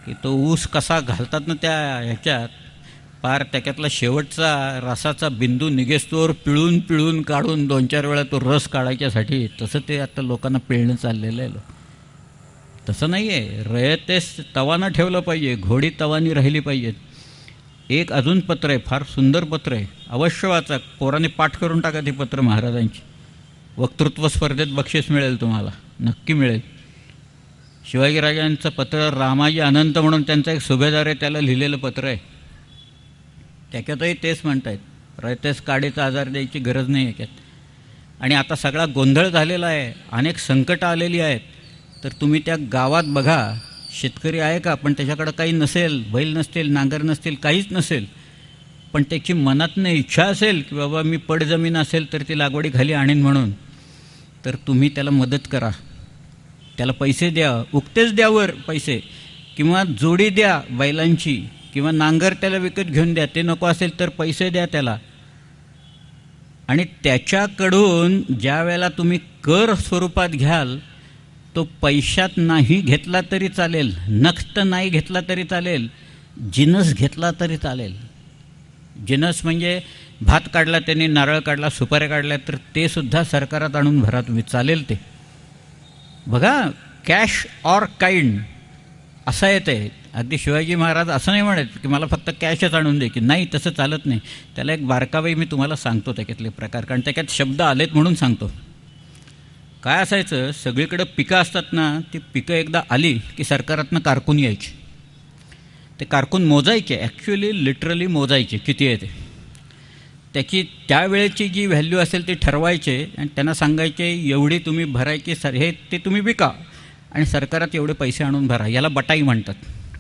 की तो ऊस कसा घालतात ना त्या ह्याच्यात, पार त्याच्यातला शेवटचा रसाचा बिंदू निघेस्तोवर पिळून पिळून काढून दोन चार वेळा तो रस काढायच्यासाठी, तसं ते आता लोकांना पिळणं चाललेलं आहे. तसं नाही आहे. रयतेस तवानं ठेवलं पाहिजे, घोडी तवानी राहिली पाहिजेत. एक अजून पत्र आहे, फार सुंदर पत्र आहे, अवश्य वाचा. पोराने पाठ करून टाका ती पत्र महाराजांची. वक्तृत्व स्पर्धेत बक्षीस मिळेल तुम्हाला, नक्की मिळेल. शिवाजीराजांचं पत्र, रामाजी अनंत म्हणून त्यांचा एक सुभेदार आहे, त्याला लिहिलेलं पत्र आहे. त्याच्यातही तेच म्हणतायत, रयतेस काडीचा आजार द्यायची गरज नाही याच्यात. आणि आता सगळा गोंधळ झालेला आहे, अनेक संकटं आलेली आहेत. तर तुम्ही त्या गावात बघा, शेतकरी आहे का, पण त्याच्याकडं काही नसेल, बैल नसतील, नांगर नसतील, काहीच नसेल, पण त्याची मनातनं इच्छा असेल की बाबा मी पडजमीन असेल तर ती लागवडीखाली आणीन म्हणून, तर तुम्ही त्याला मदत करा, त्याला पैसे द्या, उक्तेच द्यावर पैसे, किंवा जोडी द्या बैलांची, किंवा नांगर त्याला विकत घेऊन द्या. ते नको असेल तर पैसे द्या त्याला. आणि त्याच्याकडून ज्या वेळेला तुम्ही कर स्वरूपात घ्याल, तो पैशात नाही घेतला तरी चालेल, नक्त नाही घेतला तरी चालेल, जिनस घेतला तरी चालेल. जिनस म्हणजे भात काढला त्यांनी, नारळ काढला, सुपाऱ्या काढल्या, तर ते सुद्धा सरकारात आणून भरा तुम्ही, चालेल ते. बघा, कॅश ऑर काइंड असं येतं. अगदी शिवाजी महाराज असं नाही म्हणत की मला फक्त कॅशच आणून दे, की नाही, तसं चालत नाही. त्याला एक बारकावाई मी तुम्हाला सांगतो त्याच्यातले प्रकार, कारण त्याच्यात शब्द आलेत म्हणून सांगतो. काय असायचं, सगळीकडं पिकं असतात ना, ती पिकं एकदा आली की सरकारातनं कारकून यायची. ते कारकून मोजायचे, ॲक्च्युली लिटरली मोजायचे किती आहे ते. त्याची त्यावेळेची जी व्हॅल्यू असेल ती ठरवायचे आणि त्यांना सांगायचे एवढी तुम्ही भरायची, सर हे ते तुम्ही विका आणि सरकारात एवढे पैसे आणून भरा. याला बटाई म्हणतात.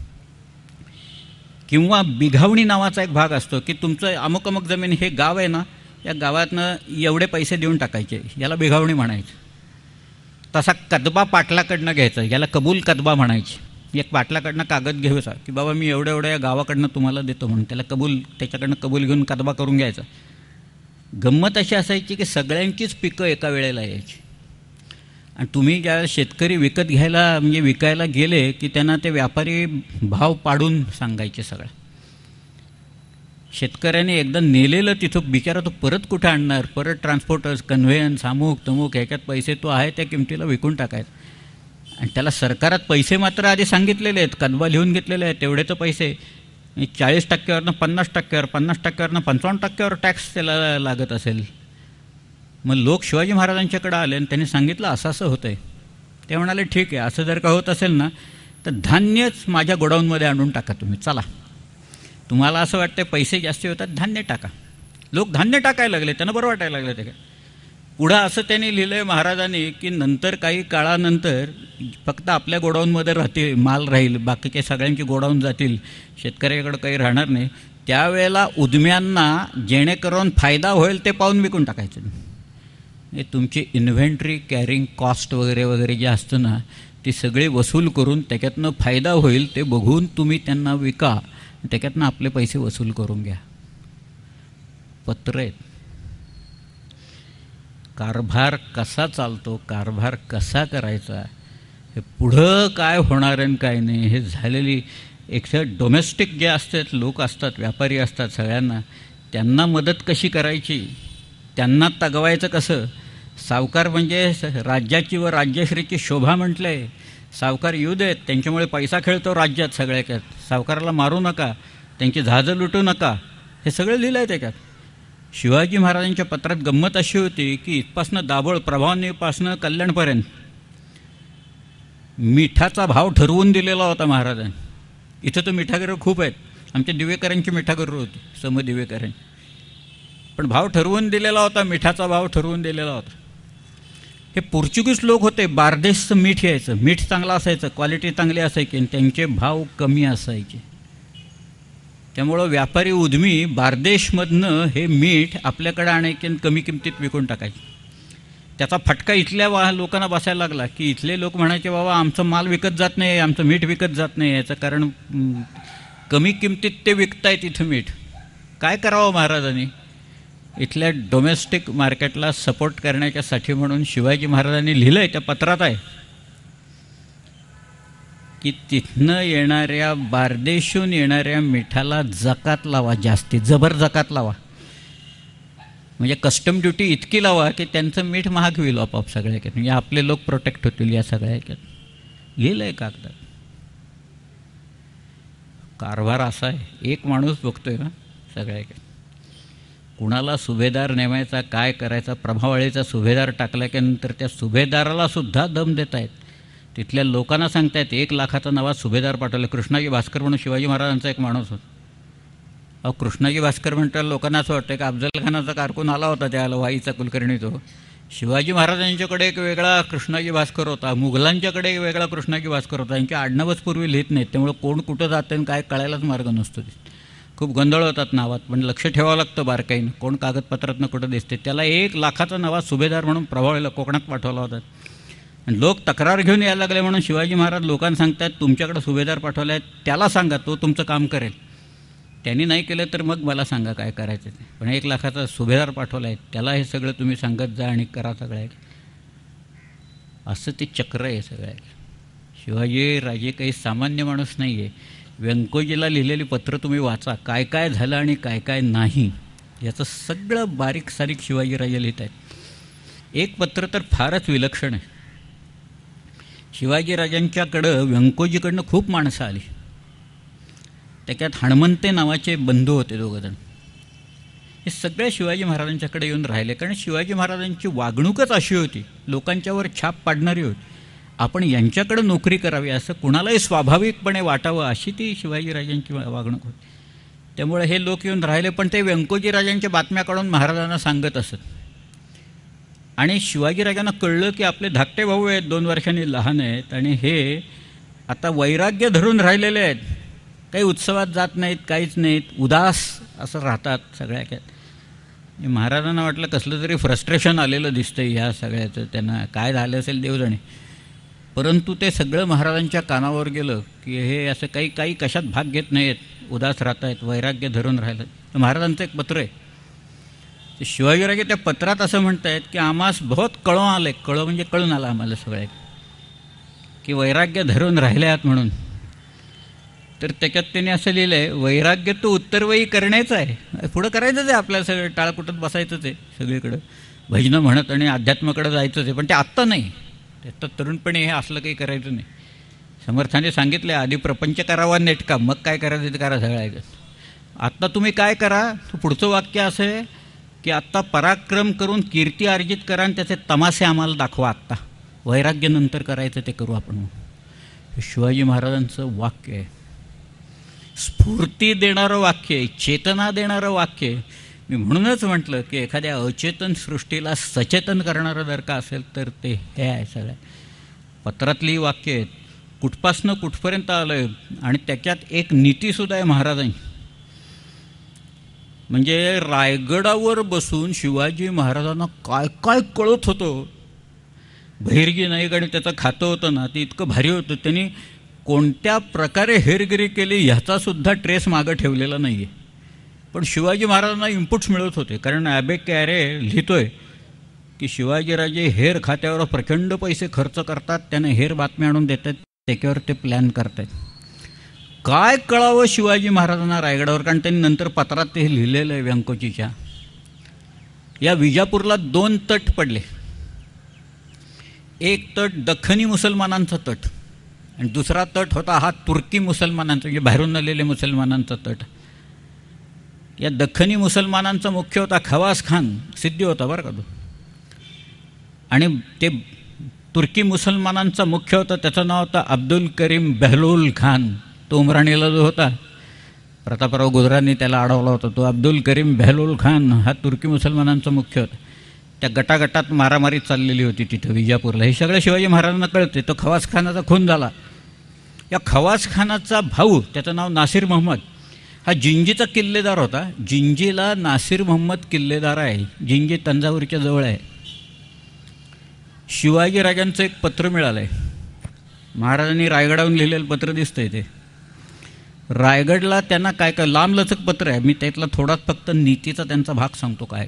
किंवा बिघावणी नावाचा एक भाग असतो की तुमचं अमुक अमुक जमीन, हे गाव आहे ना, या गावातनं एवढे पैसे देऊन टाकायचे, याला बिघावणी म्हणायची. तसा कदबा पाटलाकडनं घ्यायचा, याला कबूल कदबा म्हणायची. एक पाटलाकडनं कागद घ्यायचा की बाबा मी एवढ्या एवढ्या गावाकडनं तुम्हाला देतो म्हणून, त्याला कबूल, त्याच्याकडनं कबूल घेऊन कदबा करून घ्यायचा. गंमत अशी असायची की सगळ्यांचीच पिकं एका वेळेला यायची. आणि तुम्ही ज्या शेतकरी विकत घ्यायला म्हणजे विकायला गेले की त्यांना ते व्यापारी भाव पाडून सांगायचे सगळं. शेतकऱ्याने एकदा नेलेलं तिथं बिचारा तो परत कुठे आणणार, परत ट्रान्सपोर्टर्स, कन्व्हेयन्स, अमुक तमुक ह्याच्यात पैसे तो आहे त्या किमतीला विकून टाकायचं. आणि त्याला सरकारात पैसे मात्र आधी सांगितलेले आहेत, कदबा लिहून घेतलेले आहेत, तेवढे तर पैसे चाळीस टक्क्यावरनं पन्नास टक्क्यावर, पन्नास टक्क्यावरनं पंचावन्न टक्क्यावर टॅक्स त्याला लागत असेल. मग लोक शिवाजी महाराजांच्याकडे आले आणि त्यांनी सांगितलं असं असं होतं आहे. ते म्हणाले ठीक आहे, असं जर का होत असेल ना तर धान्यच माझ्या गोडाऊनमध्ये आणून टाका तुम्ही, चला. तुम्हाला असं वाटतं पैसे जास्ती होतात, धान्य टाका. लोक धान्य टाकायला लागले, त्यांना बरं वाटायला लागलं. ते काय पुढं असं त्यांनी लिहिलं आहे महाराजांनी की नंतर काही काळानंतर फक्त आपल्या गोडाऊनमध्ये राहतील, माल राहील, बाकीचे सगळ्यांची गोडाऊन जातील, शेतकऱ्याकडे काही राहणार नाही. त्यावेळेला उद्यम्यांना जेणेकरून फायदा होईल ते पाहून विकून टाकायचं. हे तुमची इन्व्हेंटरी, कॅरिंग कॉस्ट वगैरे वगैरे जे असतं ना, ती सगळी वसूल करून त्याच्यातनं फायदा होईल ते बघून तुम्ही त्यांना विका, त्याच्यातनं आपले पैसे वसूल करून घ्या. पत्र आहेत. कारभार कसा चालतो, कारभार कसा करायचा, हे पुढं काय होणार आणि काय नाही, हे झालेली एकशे डोमेस्टिक जे असतात लोक असतात, व्यापारी असतात, सगळ्यांना त्यांना मदत कशी करायची, त्यांना तगवायचं कसं. सावकार म्हणजे राज्याची व राज्यश्रीची शोभा म्हटलं आहे. सावकार येऊ देत, त्यांच्यामुळे पैसा खेळतो राज्यात सगळ्याच्यात, सावकाराला मारू नका, त्यांची जहाजं लुटू नका, हे सगळं लिहिलं आहे त्याच्यात. शिवाजी महाराजांच्या पत्रात गंमत अशी होती की इथपासनं दाभोळ, प्रभावनीपासनं कल्याणपर्यंत मिठाचा भाव ठरवून दिलेला होता महाराजांनी. इथं तर मिठागरं खूप आहेत, आमच्या दिवेकरांची मिठागरं होती, समदिवेकरांची, पण भाव ठरवून दिलेला होता, मिठाचा भाव ठरवून दिलेला होता. हे पोर्चुगीज लोक होते, बारदेशचं मीठ यायचं, मीठ चांगलं असायचं, क्वालिटी चांगली असायची आणि त्यांचे भाव कमी असायचे. त्यामुळं व्यापारी उद्यमी बारदेशमधनं हे मीठ आपल्याकडे आणायचे आणि कमी किमतीत विकून टाकायचे. त्याचा फटका इथल्या वा लोकांना बसायला लागला की इथले लोक म्हणायचे बाबा आमचं माल विकत जात नाही, आमचं मीठ विकत जात नाही, याचं कारण कमी किमतीत ते विकतायत इथं मीठ. काय करावं महाराजांनी. इथल्या डोमेस्टिक मार्केटला सपोर्ट करण्याच्यासाठी म्हणून शिवाजी महाराजांनी लिहिलं आहे, त्या पत्रात आहे, की तिथनं येणाऱ्या बारदेशून येणाऱ्या मिठाला जकात लावा, जास्ती जबर जकात लावा. म्हणजे कस्टम ड्युटी इतकी लावा की त्यांचं मीठ महाग होईल आपोआप सगळ्या ह्याच्यात. म्हणजे आपले लोक प्रोटेक्ट होतील या सगळ्या ह्याच्यात. गेलं आहे कागदात. कारभार असा आहे, एक माणूस बघतोय ना सगळ्या ह्याच्यात. कुणाला सुभेदार नेमायचा, काय करायचा, प्रभावळीचा सुभेदार टाकल्यानंतर त्या सुभेदाराला सुद्धा दम देत आहेत. तिथल्या लोकांना सांगतायत एक लाखाचा नवा सुभेदार पाठवला. कृष्णाजी भास्कर म्हणून शिवाजी महाराजांचा एक माणूस होता. अहो कृष्णाजी भास्कर म्हणतात लोकांना असं वाटतं की अफजल खानाचा कारकून आला होता त्याला वाईचा कुलकर्णी. तो शिवाजी महाराजांच्याकडे एक वेगळा कृष्णाजी भास्कर होता, मुघलांच्याकडे एक वेगळा कृष्णाजी भास्कर होता. यांच्या आडनावच पूर्वी लिहित नाहीत, त्यामुळे कोण कुठं जातं आणि काय कळायलाच मार्ग नसतो. खूप गोंधळ होतात नावात, पण लक्ष ठेवावं लागतं बारकाईनं, कोण कागदपत्रातनं कुठं दिसते. त्याला एक लाखाचा नवा सुभेदार म्हणून प्रभावळीला कोकणात पाठवला होता. आणि लोक तक्रार घेऊन यायला लागले म्हणून शिवाजी महाराज लोकांना सांगतात तुमच्याकडे सुभेदार पाठवला आहे, त्याला सांगा, तो तुमचं काम करेल. त्यांनी नाही केलं तर मग मला सांगा काय करायचं ते. पण एक लाखाचा सुभेदार पाठवला आहे, त्याला हे सगळं तुम्ही सांगत जा आणि करा सगळं आहे. असं ते चक्र आहे सगळं आहे. शिवाजी राजे काही सामान्य माणूस नाही आहे. व्यंकोजीला लिहिलेली पत्र तुम्ही वाचा, काय काय झालं आणि काय काय नाही याचं सगळं बारीक सारीक शिवाजीराजे लिहित आहेत. एक पत्र तर फारच विलक्षण आहे. शिवाजीराजांच्याकडं व्यंकोजीकडनं खूप माणसं आली. त्याच्यात हणमंते नावाचे बंधू होते दोघंजण. हे सगळे शिवाजी महाराजांच्याकडे येऊन राहिले, कारण शिवाजी महाराजांची वागणूकच अशी होती, लोकांच्यावर छाप पाडणारी होती. आपण यांच्याकडे नोकरी करावी असं कुणालाही स्वाभाविकपणे वाटावं अशी ती शिवाजीराजांची वागणूक होती. त्यामुळे हे लोक येऊन राहिले. पण ते व्यंकोजीराजांच्या बातम्या काढून महाराजांना सांगत असत. आणि शिवाजीराजांना कळलं की आपले धाकटे भाऊ आहेत, दोन वर्षांनी लहान आहेत, आणि हे आता वैराग्य धरून राहिलेले आहेत, काही उत्सवात जात नाहीत, काहीच नाहीत, उदास असं राहतात सगळ्या काय. महाराजांना वाटलं कसलं तरी फ्रस्ट्रेशन आलेलं दिसतं ह्या सगळ्याचं, त्यांना काय झालं असेल देवजणे. परंतु ते सगळं महाराजांच्या कानावर गेलं की हे असं काही काही कशात भाग घेत नाहीत, उदास राहत आहेत, वैराग्य धरून राहिलं. तर महाराजांचं एक पत्र आहे. ते शिवाजीराजे त्या पत्रात असं म्हणत आहेत की आम्हास बहुत कळो आले, कळो म्हणजे कळून आलं आम्हाला सगळ्या की वैराग्य धरून राहिले आहात म्हणून. तर त्याच्यात त्यांनी असं लिहिलं आहे, वैराग्य तो उत्तरवयी करण्याचं आहे, पुढं करायचंच आहे आपल्याला, सगळं टाळकुटत बसायचंच आहे सगळीकडं, भजनं म्हणत आणि अध्यात्माकडं जायचंच आहे. पण ते आत्ता नाही, त्यात तरुणपणी हे असलं काही करायचं नाही. समर्थाने सांगितलं आधी प्रपंच करावा नेटका, मग काय करायचं ते करा सगळं. आत्ता तुम्ही काय करा, तो पुढचं वाक्य असं आहे की आत्ता पराक्रम करून कीर्ती अर्जित करा आणि त्याचे तमाशे आम्हाला दाखवा. आत्ता वैराग्य नंतर करायचं ते करू आपण. हे शिवाजी महाराजांचं वाक्य आहे, स्फूर्ती देणारं वाक्य आहे, चेतना देणारं वाक्य आहे. मी म्हणूनच म्हटलं की एखाद्या अचेतन सृष्टीला सचेतन करणारं जर का असेल तर ते हे आहे सगळ्या पत्रातली वाक्य आहेत. कुठपासनं कुठपर्यंत आलं आहे. आणि त्याच्यात एक नीतीसुद्धा आहे महाराजांची. म्हणजे रायगडावर बसून शिवाजी महाराजांना काय काय कळत होतं. बहिर्जी नाईक आणि त्याचं खातं होतं ना, ते इतकं भारी होतं. त्यांनी कोणत्या प्रकारे हेरगिरी केली ह्याचासुद्धा ट्रेस मागं ठेवलेला नाही आहे. पण शिवाजी महाराजांना इनपुट्स मिळत होते. कारण ॲबे कॅरे लिहितोय की शिवाजीराजे हेर खात्यावर प्रचंड पैसे खर्च करतात, त्याने हेर बातम्या आणून देतात, त्याच्यावर ते प्लॅन करतात. काय कळावं शिवाजी महाराजांना रायगडावर, कारण त्यांनी नंतर पत्रात ते लिहिलेलं आहे व्यंकोजीच्या. या विजापूरला दोन तट पडले. एक तट दख्खनी मुसलमानांचा तट आणि दुसरा तट होता हा तुर्की मुसलमानांचा, म्हणजे बाहेरून आलेले मुसलमानांचा तट. या दख्खनी मुसलमानांचा मुख्य होता खवास खान, सिद्धी होता बरं का तो. आणि ते तुर्की मुसलमानांचा मुख्य होता, त्याचं नाव होतं अब्दुल करीम बेहलूल खान. तो उमराणीला जो होता, प्रतापराव गुजरांनी त्याला अडवला होता, तो अब्दुल करीम बेहलूल खान हा तुर्की मुसलमानांचा मुख्य होता. त्या गटागटात मारामारी चाललेली होती तिथं विजापूरला. हे सगळं शिवाजी महाराजांना कळते. तो खवास खानाचा खून झाला. या खवास खानाचा भाऊ, त्याचं नाव नासिर मोहम्मद, हा जिंजीचा किल्लेदार होता. जिंजीला नासिर मोहम्मद किल्लेदार आहे. जिंजी तंजावरच्या जवळ आहे. शिवाजीराजांचं एक पत्र मिळालं आहे. महाराजांनी रायगडावरून लिहिलेलं पत्र दिसतंय ते. रायगडला त्यांना काय काय लांबलचक पत्र आहे. मी त्यातला थोडाच फक्त नीतीचा त्यांचा भाग सांगतो काय.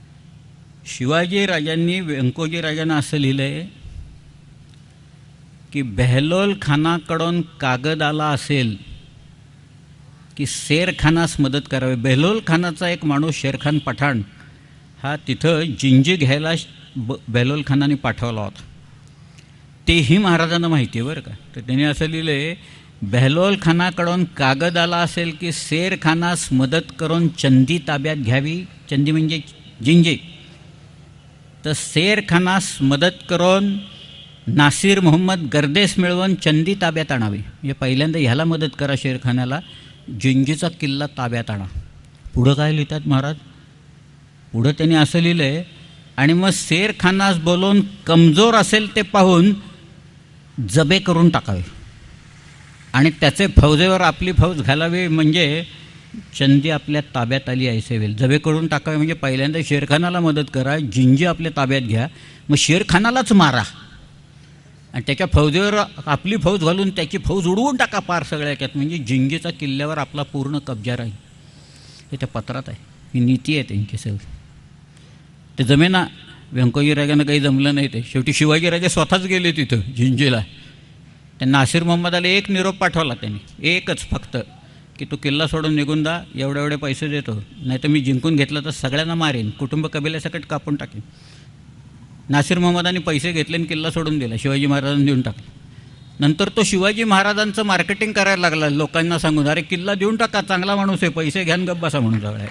शिवाजीराजांनी व्यंकोजीराजांना असं लिहिलं आहे की बेहलोल खानाकडून कागद आला असेल की शेरखानास मदत करावी. बेहलोल खानाचा एक माणूस शेरखान पठाण हा तिथं जिंजी घ्यायला ब बेहलोल खानाने पाठवला होता. तेही महाराजांना माहिती आहे बरं का. तर त्यांनी असं लिहिलं आहे, बेहलोल खानाकडून कागद आला असेल की शेरखानास मदत करून चंदी ताब्यात घ्यावी. चंदी म्हणजे जिंजी. तर शेरखानास मदत करून नासिर मोहम्मद गर्देस मिळवून चंदी ताब्यात आणावी. म्हणजे पहिल्यांदा ह्याला मदत करा शेरखानाला, जिंजीचा किल्ला ताब्यात आणा. पुढं काय लिहितात महाराज? पुढं त्यांनी असं लिहिलं आहे, आणि मग शेरखानास बोलून कमजोर असेल ते पाहून जबे करून टाकावे आणि त्याचे फौजेवर आपली फौज घालावी, म्हणजे चंदी आपल्या ताब्यात आली ऐसे वेल. जबे करून टाकावे म्हणजे पहिल्यांदा शेरखानाला मदत करा, जिंजी आपल्या ताब्यात घ्या, मग शेरखानालाच मारा आणि त्याच्या फौजेवर आपली फौज घालून त्याची फौज उडवून टाका पार सगळ्या याच्यात, म्हणजे जिंजीचा किल्ल्यावर आपला पूर्ण कब्जा राहील. हे त्या पत्रात आहे, ही नीती आहे त्यांची सगळी. ते जमेना, व्यंकोजीराजांना काही जमलं नाही. ते शेवटी शिवाजीराजे स्वतःच गेले तिथं जिंजीला. त्यांना नासिर मोहम्मदाला एक निरोप पाठवला त्यांनी, एकच फक्त, की तू किल्ला सोडून निघून जा, एवढे एवढे पैसे देतो, नाही तर मी जिंकून घेतलं तर सगळ्यांना मारेन, कुटुंब कबिल्यासकट कापून टाकेन. नासिर मोहम्मदाने पैसे घेतले आणि किल्ला सोडून दिला, शिवाजी महाराजांनी देऊन टाकला. नंतर तो शिवाजी महाराजांचं मार्केटिंग करायला लागला, लोकांना सांगून, अरे किल्ला देऊन टाका, चांगला माणूस आहे, पैसे घ्यान गप्प बसा म्हणून सगळ्या.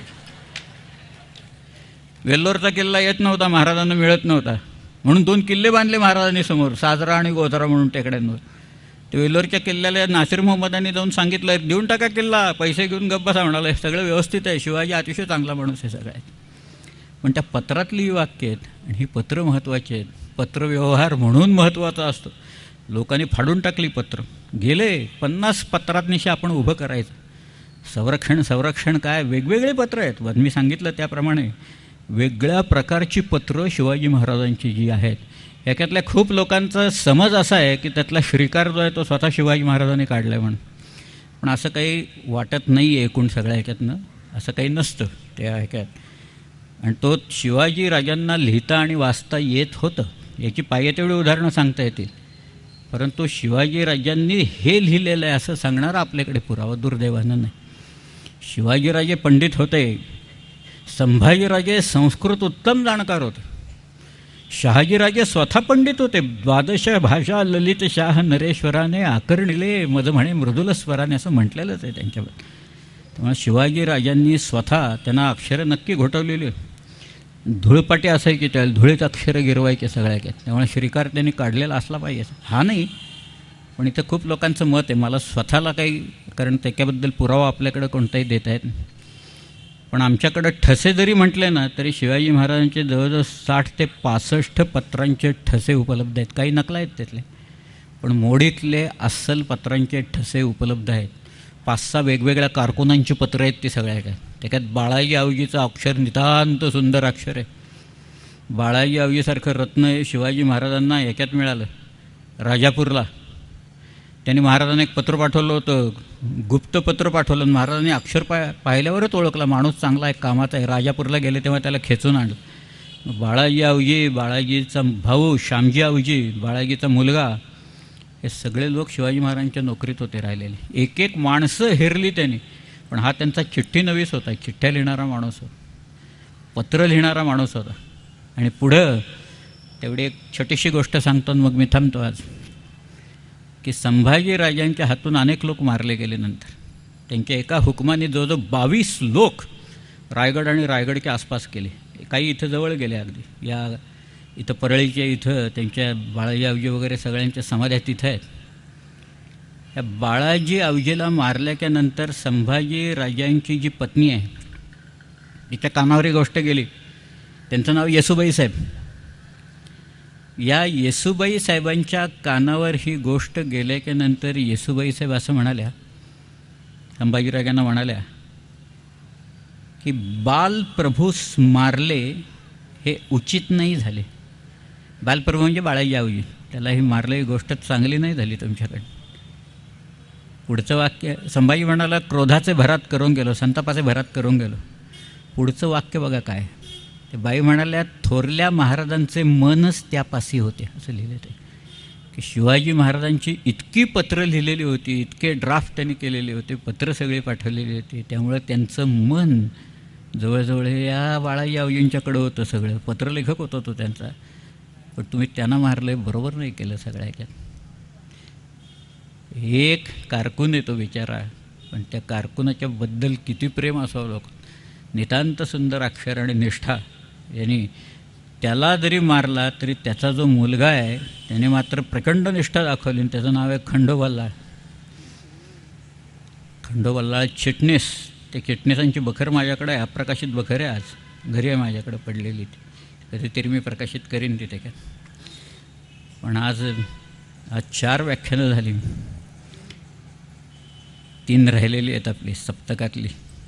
वेल्लोरचा किल्ला येत नव्हता, महाराजांना मिळत नव्हता, म्हणून दोन किल्ले बांधले महाराजांनी समोर, साजरा आणि गोधरा म्हणून टेकड्यांवर. ते वेल्लोरच्या किल्ल्याला नासिर मोहम्मदांनी जाऊन सांगितलं, देऊन टाका किल्ला, पैसे घेऊन गप्प बसा म्हणाले, सगळं व्यवस्थित आहे, शिवाजी अतिशय चांगला माणूस आहे सगळ्या. पण त्या पत्रातली वाक्य आहेत आणि ही पत्र महत्त्वाची आहेत. पत्रव्यवहार म्हणून महत्त्वाचा असतो. लोकांनी फाडून टाकली पत्र, गेले पन्नास पत्रांनिशी आपण उभं करायचं. संरक्षण संरक्षण काय, वेगवेगळे पत्र आहेत. मी सांगितलं त्याप्रमाणे वेगळ्या प्रकारची पत्र शिवाजी महाराजांची जी आहेत, याच्यातल्या खूप लोकांचा समज असा आहे की त्यातला श्रीकार जो आहे तो स्वतः शिवाजी महाराजांनी काढला आहे म्हणून. पण असं काही वाटत नाही आहे एकूण सगळ्या ह्याच्यातनं, असं काही नसतं त्या ह्याच्यात. आणि तो शिवाजी राजांना लिहिता आणि वाचता येत होतं, याची पाहिजे तेवढी उदाहरणं सांगता येतील, परंतु शिवाजी राजांनी हे लिहिलेलं आहे असं सांगणारा आपल्याकडे पुरावा दुर्दैवानं नाही. शिवाजीराजे पंडित होते, संभाजीराजे संस्कृत उत्तम जाणकार होते, शहाजीराजे स्वतः पंडित होते, द्वादश भाषा ललित शाह नरेश्वराने आकर्णिले मज म्हणे मृदुल स्वराने असं म्हटलेलंच आहे त्यांच्याबद्दल. त्यामुळे शिवाजीराजांनी स्वतः त्यांना अक्षरं नक्की घोटवलेली, धुळपाटी असायची, त्याला धुळीत अक्षरं गिरवायचे सगळ्या काय. त्यामुळे श्रीकार त्यांनी काढलेला असला पाहिजे, हा नाही. पण इथं खूप लोकांचं मत आहे, मला स्वतःला काही, कारण त्याच्याबद्दल पुरावा आपल्याकडे कोणताही देता येत नाही. पण आमच्याकडं ठसे जरी म्हटले ना तरी शिवाजी महाराजांचे जवळजवळ साठ ते पासष्ट पत्रांचे ठसे उपलब्ध आहेत. काही नकला आहेत त्यातले, पण मोडीतले अस्सल पत्रांचे ठसे उपलब्ध आहेत. पाच सहा वेगवेगळ्या कारकुनांची पत्रं आहेत ती सगळ्या काय. त्याच्यात बाळाजी आवजीचं अक्षर नितांत सुंदर अक्षर आहे. बाळाजी आवजीसारखं रत्न हे शिवाजी महाराजांना याच्यात मिळालं, राजापूरला. त्यांनी महाराजांना एक पत्र पाठवलं होतं, गुप्त पत्र पाठवलं, महाराजांनी अक्षर पाय पाहिल्यावरच ओळखला माणूस चांगला आहे, कामाचा आहे. राजापूरला गेले तेव्हा त्याला खेचून आणलं. बाळाजी आवजी, बाळाजीचा भाऊ श्यामजी आवजी, बाळाजीचा मुलगा, हे सगळे लोक शिवाजी महाराजांच्या नोकरीत होते राहिलेले. एक एक माणसं हेरली त्यांनी. पण हा त्यांचा चिठ्ठी नवीस होता, चिठ्ठ्या लिहिणारा माणूस होता, पत्र लिहिणारा माणूस होता. आणि पुढं तेवढी एक छोटीशी गोष्ट सांगतो मग मी थांबतो आज, की संभाजीराजांच्या हातून अनेक लोक मारले गेले. नंतर त्यांच्या एका हुकमाने जवळजवळ बावीस लोक रायगड आणि रायगडच्या आसपास केले. काही इथं जवळ गेले, अगदी या इथं परळीच्या इथं त्यांच्या बाळाजी आवजी वगैरे सगळ्यांच्या समाध्या तिथं आहेत. या बाळाजी आवजीला मारल्याच्या नंतर संभाजी राजांची जी पत्नी आहे तिच्या कानावर ही गोष्ट गेली. त्यांचं नाव येसूबाई साहेब. या येसूबाई साहेबांच्या कानावर ही गोष्ट गेल्याच्या नंतर येसूबाई साहेब असं म्हणाल्या, संभाजीराजांना म्हणाल्या की बालप्रभूस मारले हे उचित नाही झाले. बालप्रभू म्हणजे बाळाजी आवजी, त्याला ही मारले ही गोष्ट चांगली नाही झाली तुमच्याकडे. पुढचं वाक्य संभाजी म्हणाला, क्रोधाचे भरात करून गेलो, संतापाचे भरात करून गेलो. पुढचं वाक्य बघा काय. ते बाई म्हणाल्या, थोरल्या महाराजांचे मनच त्यापासी होते, असं लिहिलं ते. की शिवाजी महाराजांची इतकी पत्र लिहिलेली होती, इतके ड्राफ्ट त्यांनी केलेले होते, पत्र सगळे पाठवलेली होती, त्यामुळं त्यांचं मन जवळजवळ या बाळाजी आवजींच्याकडं होतं सगळं. पत्रलेखक होता तो त्यांचा. पण तुम्ही त्यांना मारलं, बरोबर नाही केलं सगळ्या ह्याच्यात. एक कारकून येतो बिचारा, पण त्या कारकुनाच्या बद्दल किती प्रेम असावं लोक. नितांत सुंदर अक्षर आणि निष्ठा यांनी त्याला जरी मारला तरी त्याचा जो मुलगा आहे त्याने मात्र प्रचंड निष्ठा दाखवली, आणि त्याचं नाव आहे खंडोबल्लाळ. खंडोबल्लाळ चिटणीस. ते चिटणीसांची बखर माझ्याकडे आहे, अप्रकाशित बखर आहे, आज घरी आहे माझ्याकडे पडलेली. ती कधीतरी मी प्रकाशित करीन ती त्याच्यात. पण आज आज चार व्याख्यानं झाली, तीन राहिलेली आहेत आपली सप्तकातली.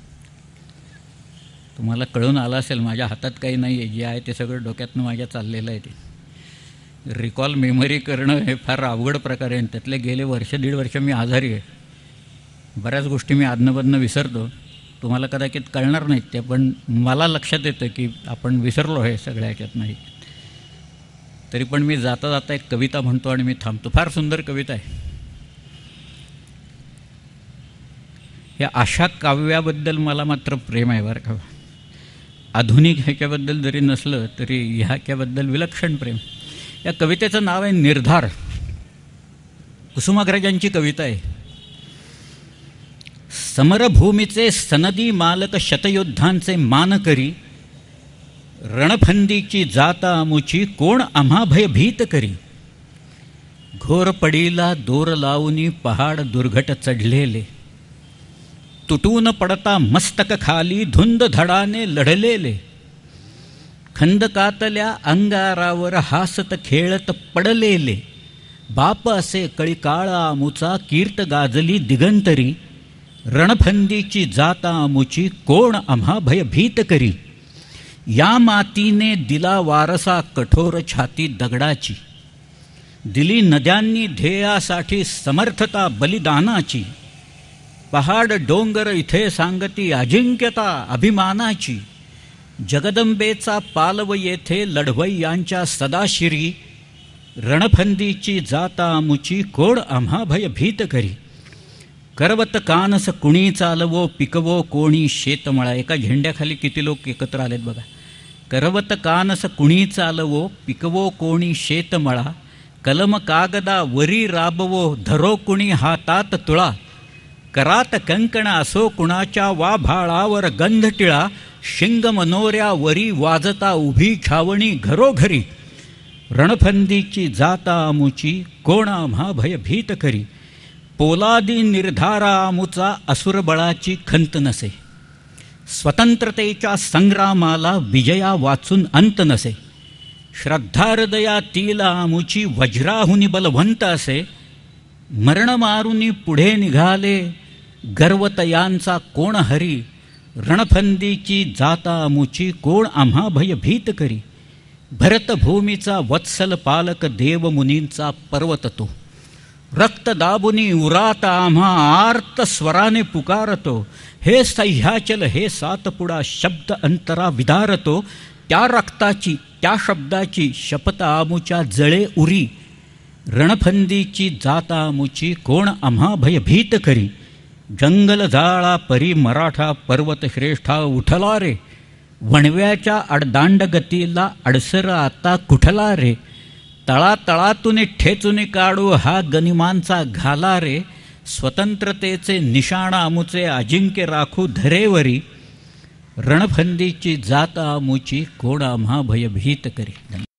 तुम्हाला कळून आलं असेल, माझ्या हातात काही नाही आहे, जे आहे ते सगळं डोक्यातनं माझ्या चाललेलं आहे. ते रिकॉल मेमरी करणं हे फार अवघड प्रकार आहे. त्यातले गेले वर्ष दीड वर्ष मी आजारी आहे. बऱ्याच गोष्टी मी आदनबदनं विसरतो, तुम्हाला कदाचित कळणार नाहीत त्या, पण मला लक्षात येतं की आपण विसरलो आहे सगळ्या ह्याच्यात. नाही तरी पण मी जाता जाता एक कविता म्हणतो आणि मी थांबतो. फार सुंदर कविता आहे. या आशा काव्याबद्दल मला मात्र प्रेम आहे बरं का. आधुनिक ह्याच्याबद्दल जरी नसलं तरी ह्याच्याबद्दल विलक्षण प्रेम. या कवितेचं नाव आहे निर्धार. कुसुमाग्रजांची कविता आहे. समरभूमीचे सनदी मालक शतयुद्धांचे मान करी, रणफंदीची जाता आमुची कोण आम्हा भयभीत करी. घोर पडीला दोर लावूनी पहाड दुर्घट चढलेले, तुटून पडता मस्तक खाली धुंद धडाने लढलेले. खंदकातल्या अंगारावर हासत खेळत पडलेले, बाप असे कळीकाळ आमुचा कीर्त गाजली दिगंतरी. रणफंदीची जाता आमुची कोण आम्हा भयभीत करी. या मातीने दिला वारसा कठोर छाती दगडाची, दिली नद्यांनी ध्येयासाठी समर्थता बलिदानाची. पहाड डोंगर इथे सांगती अजिंक्यता अभिमानाची. जगदंबेचा पालव येथे लढवय्यांच्या सदाशिरी. रणफंदीची जाता आमुची कोण आम्हा भयभीत करी. करवत कानस कुणी चालवो पिकवो कोणी शेतमळा. एका झेंड्याखाली किती लोक एकत्र आलेत बघा. करवत कानस कुणी चालवो पिकवो कोणी शेतमळा. कलम कागदा वरी राबवो धरो कुणी हातात तुळा. करात कंकण असो कुणाच्या वा भाळावर गंध टिळा. शिंग मनोऱ्या वरी वाजता उभी छावणी घरोघरी. रणफंदीची जाता आमुची कोण आम्हा भयभीत करी. पोलादी निर्धारा आमुचा असुरबळाची खंत नसे. स्वतंत्रतेच्या संग्रामाला विजया वाचून अंत नसे. श्रद्धाहृदयातील आमुची वज्राहुनी बलवंत असे. मरण मारुनी पुढे निघाले गर्वतयांचा कोण हरी. रणफंदीची जाता आमुची कोण आम्हा भयभीत करी. भरतभूमीचा वत्सल पालक देवमुनींचा पर्वत तो. रक्त दाबुनी उरात आम्हा आर्त स्वराने पुकारतो. हे सह्याचल हे सातपुडा शब्द अंतरा विदारतो. त्या रक्ताची त्या शब्दाची शपथ आमुच्या जळे उरी. रणफंदीची जाता आमुची कोण आम्हा भयभीत करी. जंगल जाळा परी मराठा पर्वत श्रेष्ठा उठला रे. वणव्याच्या अडदांड गतीला अडसर आता कुठला रे. तळातळातून ठेचून काढू हा गनिमांचा घाला रे. स्वतंत्रतेचे निशाण आमुचे अजिंक्य राखू धरेवरी. रणफंदीची जात आमुची कोण आम्हा भयभीत करी.